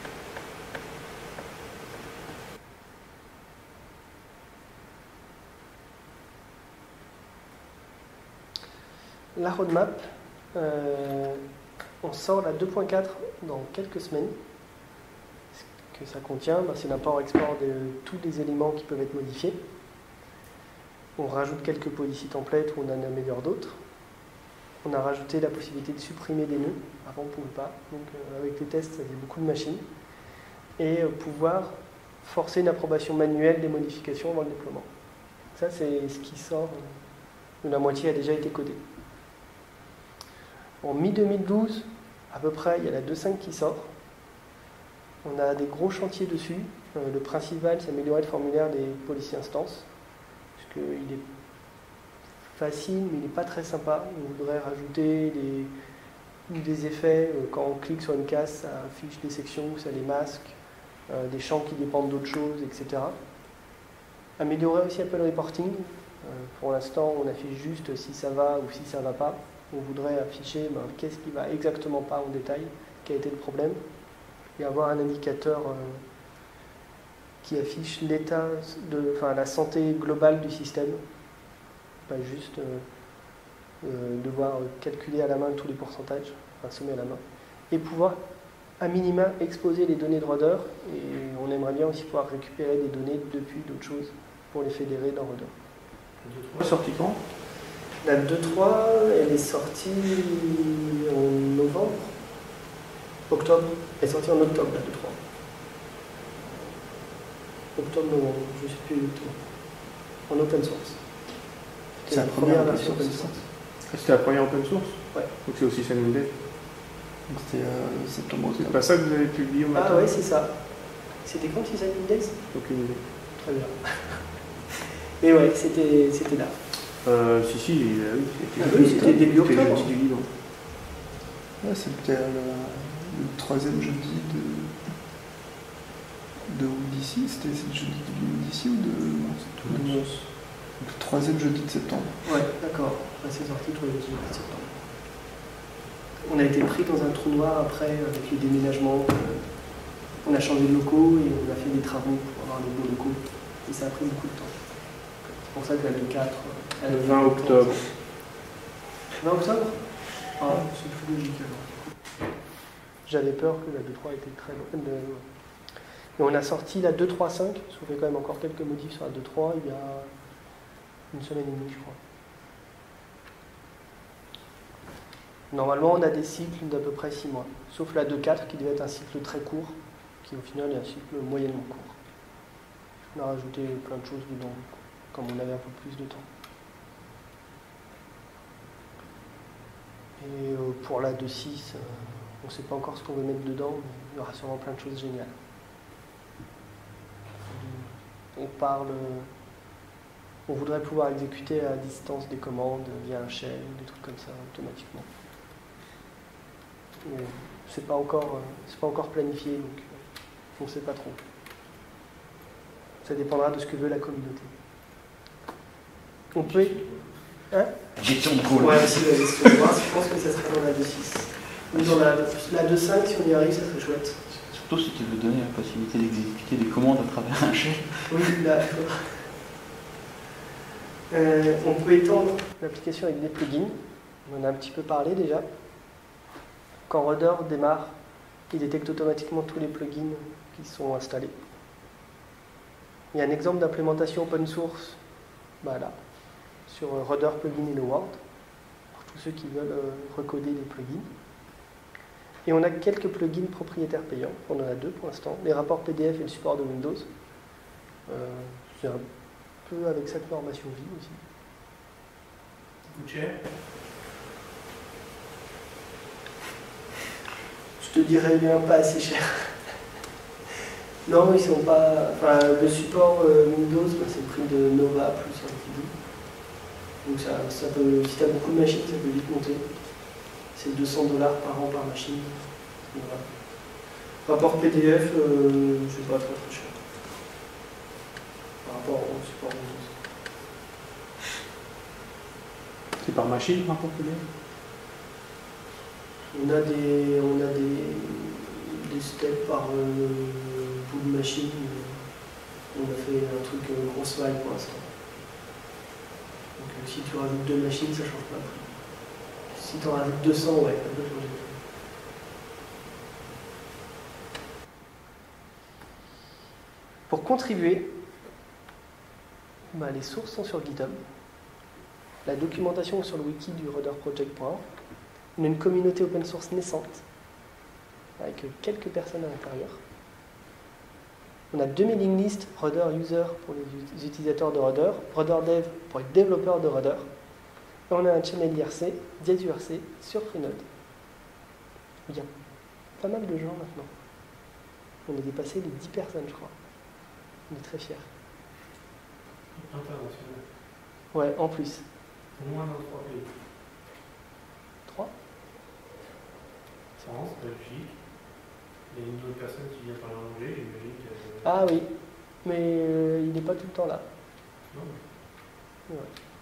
La roadmap, euh, on sort la deux point quatre dans quelques semaines. Ce que ça contient, bah, c'est l'import-export de tous les éléments qui peuvent être modifiés. On rajoute quelques policy templates où on en améliore d'autres. On a rajouté la possibilité de supprimer des nœuds. Avant, on ne pouvait pas. Donc, euh, avec les tests, ça faisait beaucoup de machines. Et euh, pouvoir forcer une approbation manuelle des modifications avant le déploiement. Ça, c'est ce qui sort. Euh, la moitié a déjà été codée. En mi deux mille douze, à peu près, il y a la deux point cinq qui sort. On a des gros chantiers dessus. Euh, le principal, c'est améliorer le formulaire des policy instances. Parce qu'il est facile, mais il n'est pas très sympa. On voudrait rajouter des, des effets. Euh, quand on clique sur une case, ça affiche des sections, ça les masque, euh, des champs qui dépendent d'autres choses, et cetera. Améliorer aussi Apple Reporting. Euh, pour l'instant, on affiche juste si ça va ou si ça ne va pas. On voudrait afficher ben, qu'est-ce qui va exactement pas en détail, quel a été le problème, et avoir un indicateur euh, qui affiche l'état, de, enfin la santé globale du système, pas juste euh, euh, devoir calculer à la main tous les pourcentages, enfin sommer à la main, et pouvoir à minima exposer les données de Rudder, et on aimerait bien aussi pouvoir récupérer des données depuis d'autres choses pour les fédérer dans Rudder. C'est sorti quand? La deux point trois, elle est sortie en novembre, octobre. Elle est sortie en octobre, la deux point trois. Octobre-novembre, je ne sais plus exactement. En open source. C'est la première version open open source. C'était la première open source? Ouais. Donc c'est aussi Selenium Dev. Donc c'était euh, septembre, C'est octobre. pas ça que vous avez publié au matin? Ah ouais, c'est ça. C'était quand ils avaient Days? Aucune idée. Très bien. Mais ouais, c'était c'était là. Euh, si, si, euh, oui, Ah oui, c'était début C'était octobre. jeudi du libre. Ouais, c'était euh, le, le troisième jeudi de, de d'ici, c'était le jeudi d'ici ou de mars? De mars. Donc le troisième jeudi de septembre. Ouais, d'accord. Ouais, c'est sorti tous les jeudis de septembre. On a été pris dans un trou noir après avec le déménagement. On a changé de locaux et on a fait des travaux pour avoir les beaux locaux. Et ça a pris beaucoup de temps. C'est pour ça que la deux quatre. Le vingt octobre. vingt octobre? Ah, c'est plus logique alors. J'avais peur que la deux trois était très longue. Et on a sorti la deux trois cinq, parce qu'on fait quand même encore quelques modifs sur la deux trois il y a une semaine et demie, je crois. Normalement, on a des cycles d'à peu près six mois, sauf la deux quatre qui devait être un cycle très court, qui au final est un cycle moyennement court. On a rajouté plein de choses dedans, comme on avait un peu plus de temps. Et euh, pour la deux six, euh, on ne sait pas encore ce qu'on veut mettre dedans, mais il y aura sûrement plein de choses géniales. On parle, on voudrait pouvoir exécuter à distance des commandes via un shell ou des trucs comme ça automatiquement. Mais c'est pas encore, c'est pas encore planifié, donc on ne sait pas trop. Ça dépendra de ce que veut la communauté. On peut. Hein? Gestion de pool. Ouais, aussi la gestion de pool. Je pense que ça serait dans la deux six. Ou dans la, la deux cinq, si on y arrive, ça serait chouette. Surtout si tu veux donner la possibilité d'exécuter des commandes à travers un shell. Oui, là, euh, on peut étendre l'application avec des plugins. On en a un petit peu parlé déjà. Quand Rudder démarre, il détecte automatiquement tous les plugins qui sont installés. Il y a un exemple d'implémentation open source, bah là, sur Rudder Plugin Hello World, pour tous ceux qui veulent euh, recoder des plugins. Et on a quelques plugins propriétaires payants, on en a deux pour l'instant, les rapports P D F et le support de Windows. Euh, c'est un peu avec cette normation vie aussi. Coûte cher. Je te dirais bien pas assez cher. Non, ils sont pas. Enfin, le support euh, Windows, bah, c'est le prix de Nova plus un petit bout. Donc ça, ça peut, si tu as beaucoup de machines, ça peut vite monter. C'est deux cents dollars par an par machine. Voilà. Rapport P D F, euh, c'est pas très très cher. Par rapport au support Windows. C'est par machine, par rapport P D F? On a des, on a des, des steps par euh, bout de machine. On a fait un truc euh, grosse maille pour l'instant. Donc euh, si tu rajoutes deux machines, ça change pas. Si tu en rajoutes deux cents, ouais, ça peut changer. Pour contribuer, bah, les sources sont sur GitHub. La documentation est sur le wiki du rudder project point org. On a une communauté open source naissante, avec quelques personnes à l'intérieur. On a deux mailing lists, Rudder User pour les utilisateurs de Rudder, Rudder Dev pour les développeurs de Rudder. Et on a un channel I R C, dièse U R C, sur Freenode. Il y a pas mal de gens maintenant. On a dépassé les dix personnes, je crois. On est très fiers. International. Ouais, en plus. Au moins dans trois pays. Trois? France, Belgique. Il y a une autre personne qui vient parler anglais, j'imagine que... Ah oui, mais euh, il n'est pas tout le temps là. Non. Ouais.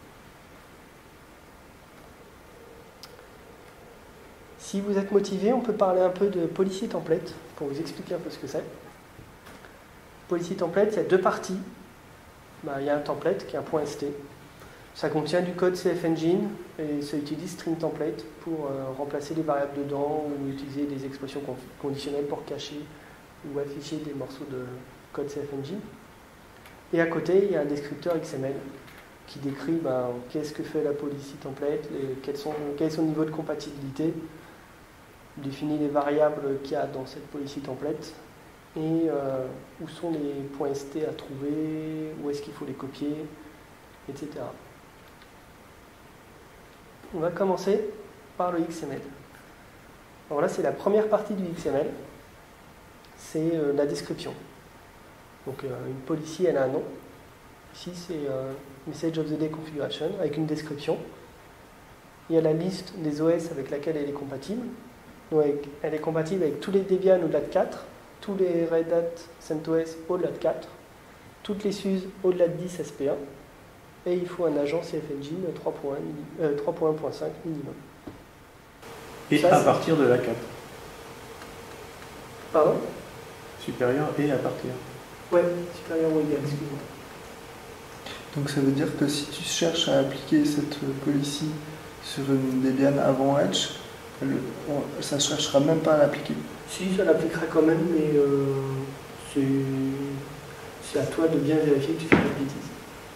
Si vous êtes motivé, on peut parler un peu de Policy Template pour vous expliquer un peu ce que c'est. Policy Template, il y a deux parties. Bah, il y a un template qui est un .st. Ça contient du code C F Engine et ça utilise string template pour euh, remplacer les variables dedans ou utiliser des expressions conditionnelles pour cacher ou afficher des morceaux de code C F Engine. Et à côté, il y a un descripteur X M L qui décrit bah, qu'est-ce que fait la policy template, les, quels sont, quel est son niveau de compatibilité, définit les variables qu'il y a dans cette policy template et euh, où sont les .st à trouver, où est-ce qu'il faut les copier, et cetera. On va commencer par le X M L. Alors là, c'est la première partie du X M L. C'est euh, la description. Donc euh, une policy, elle a un nom. Ici, c'est euh, Message of the Day Configuration avec une description. Il y a la liste des O S avec laquelle elle est compatible. Donc, elle est compatible avec tous les Debian au-delà de quatre, tous les Red Hat CentOS au-delà de quatre, toutes les S U S au-delà de dix S P un, et il faut un agent C F Engine trois point un point cinq minimum. Et Ça, à c'est- partir de la quatre. Pardon? Supérieur et à partir. Ouais, supérieur ou égal, excuse-moi. Donc ça veut dire que si tu cherches à appliquer cette policy sur une Debian avant Edge, elle- on- ça ne cherchera même pas à l'appliquer. Si, ça l'appliquera quand même, mais euh, c'est c'est à toi de bien vérifier que tu fais pas de bêtises.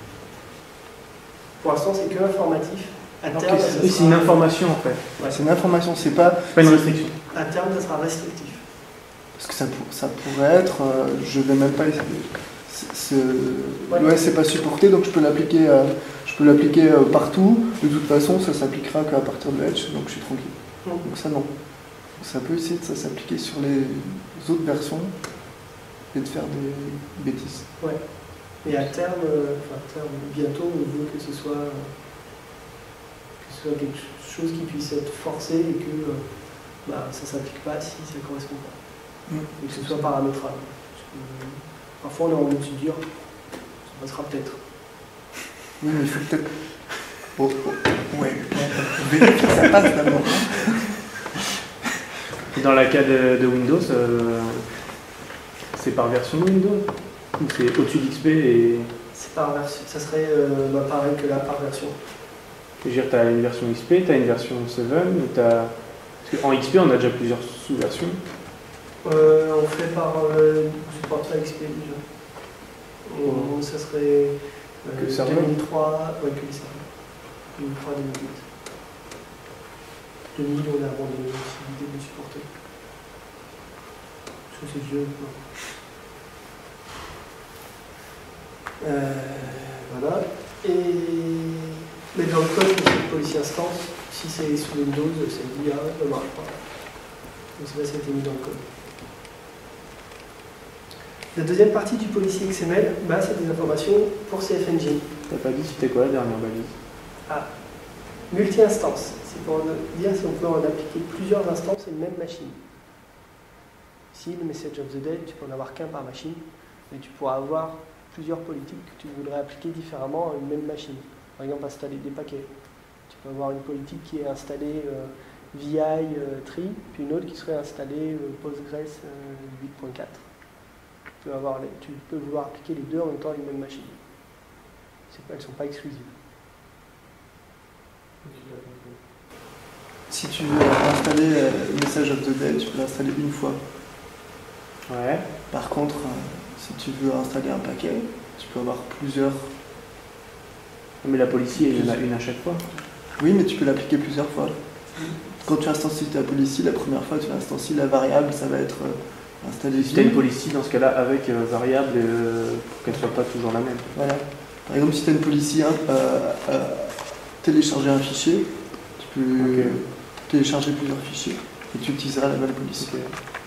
Pour l'instant, c'est que informatif. À Ok, terme, c'est- ça Oui, c'est une sera- information en fait. Ouais. C'est une information, c'est pas. C'est pas une restriction. À terme, ça sera restrictif. Parce que ça, pour- ça pourrait être, euh, je vais même pas essayer. c'est- c'est- Ouais. L'O S c'est pas supporté, donc je peux l'appliquer, euh, je peux l'appliquer euh, partout. De toute façon, ça s'appliquera qu'à partir de Edge, donc je suis tranquille. Mm. Donc ça non. Ça peut essayer de ça s'appliquer sur les autres versions et de faire des bêtises. Ouais. Et à terme, euh, enfin, à terme, bientôt, on veut que ce soit, euh, que ce soit quelque chose qui puisse être forcé et que euh, bah, ça ne s'applique pas si ça ne correspond pas. Mm. Et que ce soit paramétrable. Parce que, euh, parfois, on est en mode dur, ça passera peut-être. Oui, mais il faut peut-être. Oh, oh, ouais, vérifier que ça passe d'abord. Et dans la cas de, de Windows, euh, c'est par version de Windows. Ou c'est au-dessus d'X P et. C'est par version. Ça serait euh, bah, pareil que là, par version. Je veux dire, tu as une version X P, tu as une version sept, ou t'as... Parce qu'en X P, on a déjà plusieurs sous-versions. Euh, on fait par. Euh, on supporte la X P déjà. On- Ça serait. Euh, Que le serveur. deux mille trois, ouais, que les serveurs. deux mille trois, deux mille huit. deux mille, on a abandonné la possibilité de le supporter. Parce que c'est vieux. quoi. Euh, voilà. Et. Mais dans le code, c'est policy instance. Si c'est sous Windows, c'est dit, ah, ça ne marche pas. Donc c'est là, ça a été mis dans le code. La deuxième partie du policy X M L, bah, c'est des informations pour C F Engine. T'as pas dit c'était quoi la dernière balise? Ah, multi-instance. C'est pour dire si on peut en appliquer plusieurs instances à une même machine. Ici, le message of the day, tu peux en avoir qu'un par machine, mais tu pourras avoir plusieurs politiques que tu voudrais appliquer différemment à une même machine. Par exemple, installer des paquets. Tu peux avoir une politique qui est installée euh, V I euh, tree, puis une autre qui serait installée euh, Postgres euh, huit point quatre. Tu peux, avoir les, tu peux vouloir appliquer les deux en même temps à une même machine. C'est pas, elles ne sont pas exclusives. Si tu veux installer euh, Message of the Day, tu peux l'installer une fois. Ouais. Par contre, euh, si tu veux installer un paquet, tu peux avoir plusieurs. Mais la policy, il y en a une à chaque fois. Oui, mais tu peux l'appliquer plusieurs fois. Quand tu instancies ta policy, la première fois, tu instancies la variable, ça va être euh, installé. Si tu as une policy, dans ce cas-là, avec euh, variable, euh, pour qu'elle soit pas toujours la même. Voilà. Par exemple, si tu as une policy, hein, euh, euh, télécharger un fichier, tu peux Ok. télécharger plusieurs fichiers et tu utiliseras la même policy. Ok.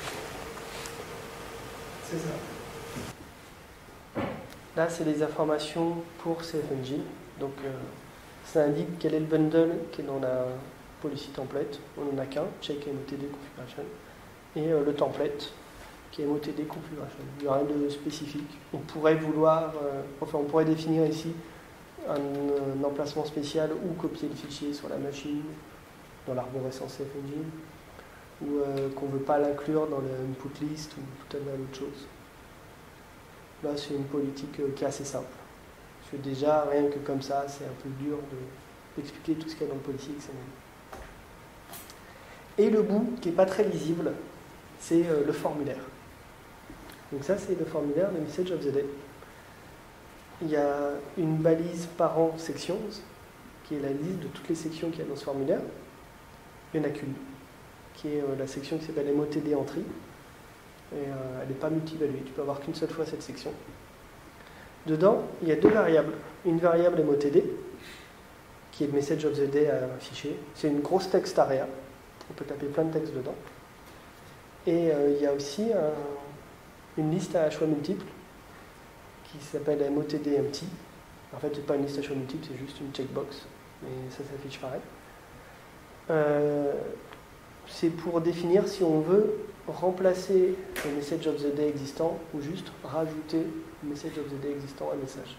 C'est ça. Là, c'est les informations pour C F Engine. Donc, euh, ça indique quel est le bundle qui est dans la policy template. On n'en a qu'un, check M O T D configuration. Et euh, le template qui est M O T D configuration. Il n'y a rien de spécifique. On pourrait vouloir, euh, enfin, on pourrait définir ici un, un emplacement spécial ou copier le fichier sur la machine, dans l'arborescence C F Engine, ou euh, qu'on ne veut pas l'inclure dans le input list ou tout à fait autre chose. Là, c'est une politique euh, qui est assez simple. Parce que déjà, rien que comme ça, c'est un peu dur de- d'expliquer tout ce qu'il y a dans le policy X M L. Et le bout, qui n'est pas très lisible, c'est euh, le formulaire. Donc ça, c'est le formulaire de Message of the Day. Il y a une balise parent sections, qui est la liste de toutes les sections qu'il y a dans ce formulaire. Il n'y en a qu'une, qui est euh, la section qui s'appelle M O T D Entry. Et euh, elle n'est pas multivaluée, tu peux avoir qu'une seule fois cette section. Dedans, il y a deux variables. Une variable M O T D, qui est le message of the day à afficher. C'est une grosse text area. On peut taper plein de textes dedans. Et euh, il y a aussi un, une liste à choix multiples qui s'appelle M O T D empty. En fait, c'est pas une liste à choix multiples, c'est juste une checkbox. Mais ça s'affiche pareil. Euh, c'est pour définir si on veut remplacer le message of the day existant ou juste rajouter le message of the day existant à un message.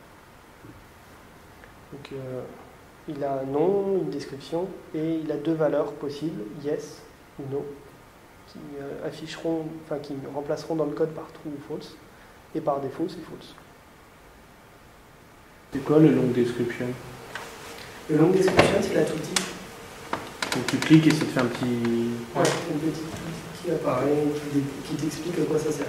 Donc euh, il a un nom, une description et il a deux valeurs possibles, yes ou no, qui euh, afficheront, enfin qui remplaceront dans le code par true ou false, et par défaut c'est false. C'est quoi le long description? Le long description c'est la tooltip. Donc tu cliques et ça te fait un petit... Ouais, une petite tooltip qui apparaît, qui, qui t'explique à quoi ça sert.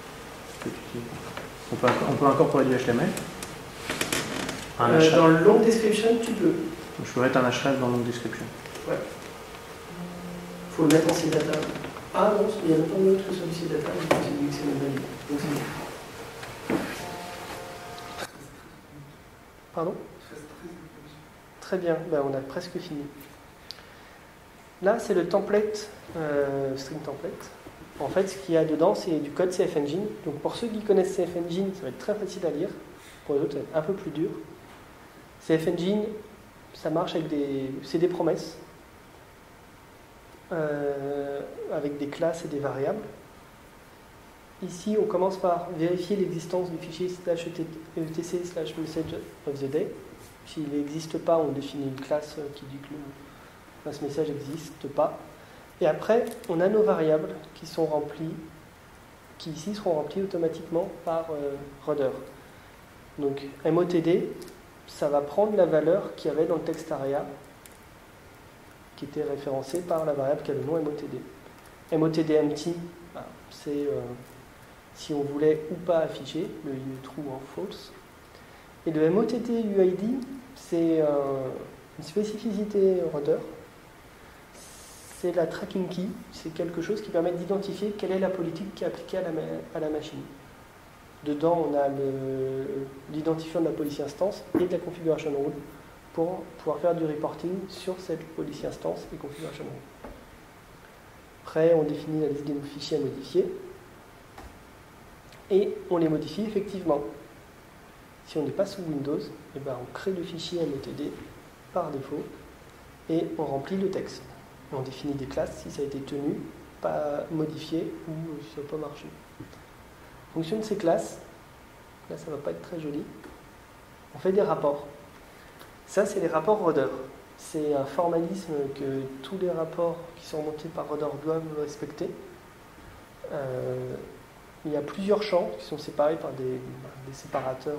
On peut, on peut incorporer du H T M L un euh, Dans le long description tu peux. Donc je peux mettre un href dans le long description. Ouais. Faut le mettre en cdata. Ah non, il y a pas d'autre que celui cdata, mais c'est lui que c'est le valide. Donc c'est bon. Pardon? Très bien, ben, on a presque fini. Là, c'est le template, euh, string template. En fait, ce qu'il y a dedans, c'est du code C F Engine. Donc pour ceux qui connaissent C F Engine, ça va être très facile à lire. Pour les autres, ça va être un peu plus dur. C F Engine, ça marche avec des... c'est des promesses. Euh, avec des classes et des variables. Ici, on commence par vérifier l'existence du fichier slash etc slash message of the day. S'il n'existe pas, on définit une classe qui dit que le, ce message n'existe pas. Et après, on a nos variables qui sont remplies, qui ici seront remplies automatiquement par euh, Rudder. Donc motd, ça va prendre la valeur qu'il y avait dans le text area, qui était référencée par la variable qui a le nom motd. Motd empty, bah, c'est euh, si on voulait ou pas afficher, le true ou false. Et le motd U I D, c'est euh, une spécificité Rudder. C'est la tracking key, c'est quelque chose qui permet d'identifier quelle est la politique qui est appliquée à la, ma à la machine. Dedans, on a l'identifiant de la policy instance et de la configuration rule pour pouvoir faire du reporting sur cette policy instance et configuration rule. Après, on définit la liste des fichiers à modifier et on les modifie effectivement. Si on n'est pas sous Windows, eh ben on crée le fichier motd par défaut et on remplit le texte. Et on définit des classes si ça a été tenu, pas modifié ou si ça n'a pas marché. En fonction de ces classes, là ça ne va pas être très joli, on fait des rapports. Ça c'est les rapports Rudder. C'est un formalisme que tous les rapports qui sont remontés par Rudder doivent respecter. Euh, il y a plusieurs champs qui sont séparés par des, des séparateurs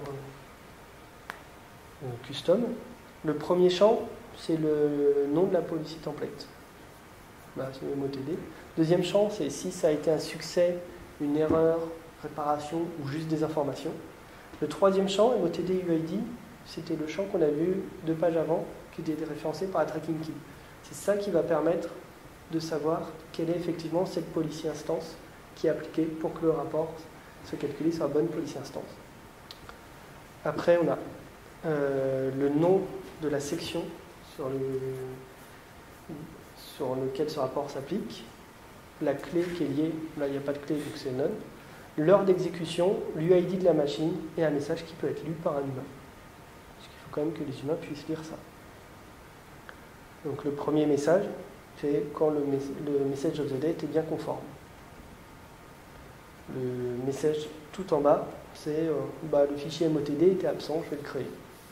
euh, custom. Le premier champ, c'est le nom de la policy template. Bah, c'est le motd. Deuxième champ, c'est si ça a été un succès, une erreur, réparation ou juste des informations. Le troisième champ, motd U I D, c'était le champ qu'on a vu deux pages avant, qui était référencé par la tracking key. C'est ça qui va permettre de savoir quelle est effectivement cette policy instance qui est appliquée pour que le rapport soit calculé sur la bonne policy instance. Après, on a euh, le nom de la section sur, le, sur lequel ce rapport s'applique, la clé qui est liée, là il n'y a pas de clé donc c'est none, l'heure d'exécution, l'U I D de la machine et un message qui peut être lu par un humain. Parce qu'il faut quand même que les humains puissent lire ça. Donc le premier message, c'est quand le, mes le message of the day était bien conforme. Le message tout en bas, c'est euh, bah, le fichier motd était absent, je vais le créer.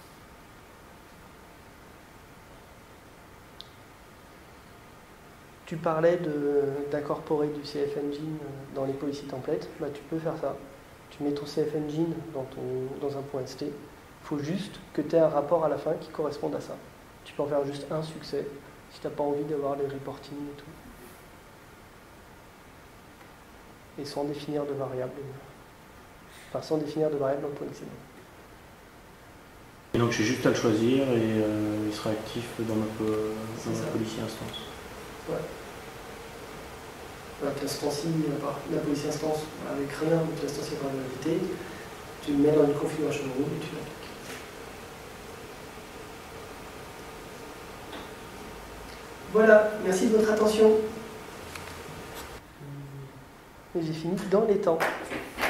Tu parlais d'incorporer du C F Engine dans les policy templates, bah, tu peux faire ça. Tu mets ton C F Engine dans, ton, dans un point .st. Il faut juste que tu aies un rapport à la fin qui corresponde à ça. Tu peux en faire juste un succès, si tu n'as pas envie d'avoir les reporting et tout. Et sans définir de variable. Enfin, sans définir de variable dans le point .xml. Et donc j'ai juste à le choisir et euh, il sera actif dans notre, dans notre policy instance. Ouais. Voilà, tu instancies la policy instance avec rien, tu instancies par la validité, tu le mets dans une configuration rule et tu l'appliques. Voilà, merci de votre attention. Et j'ai fini dans les temps.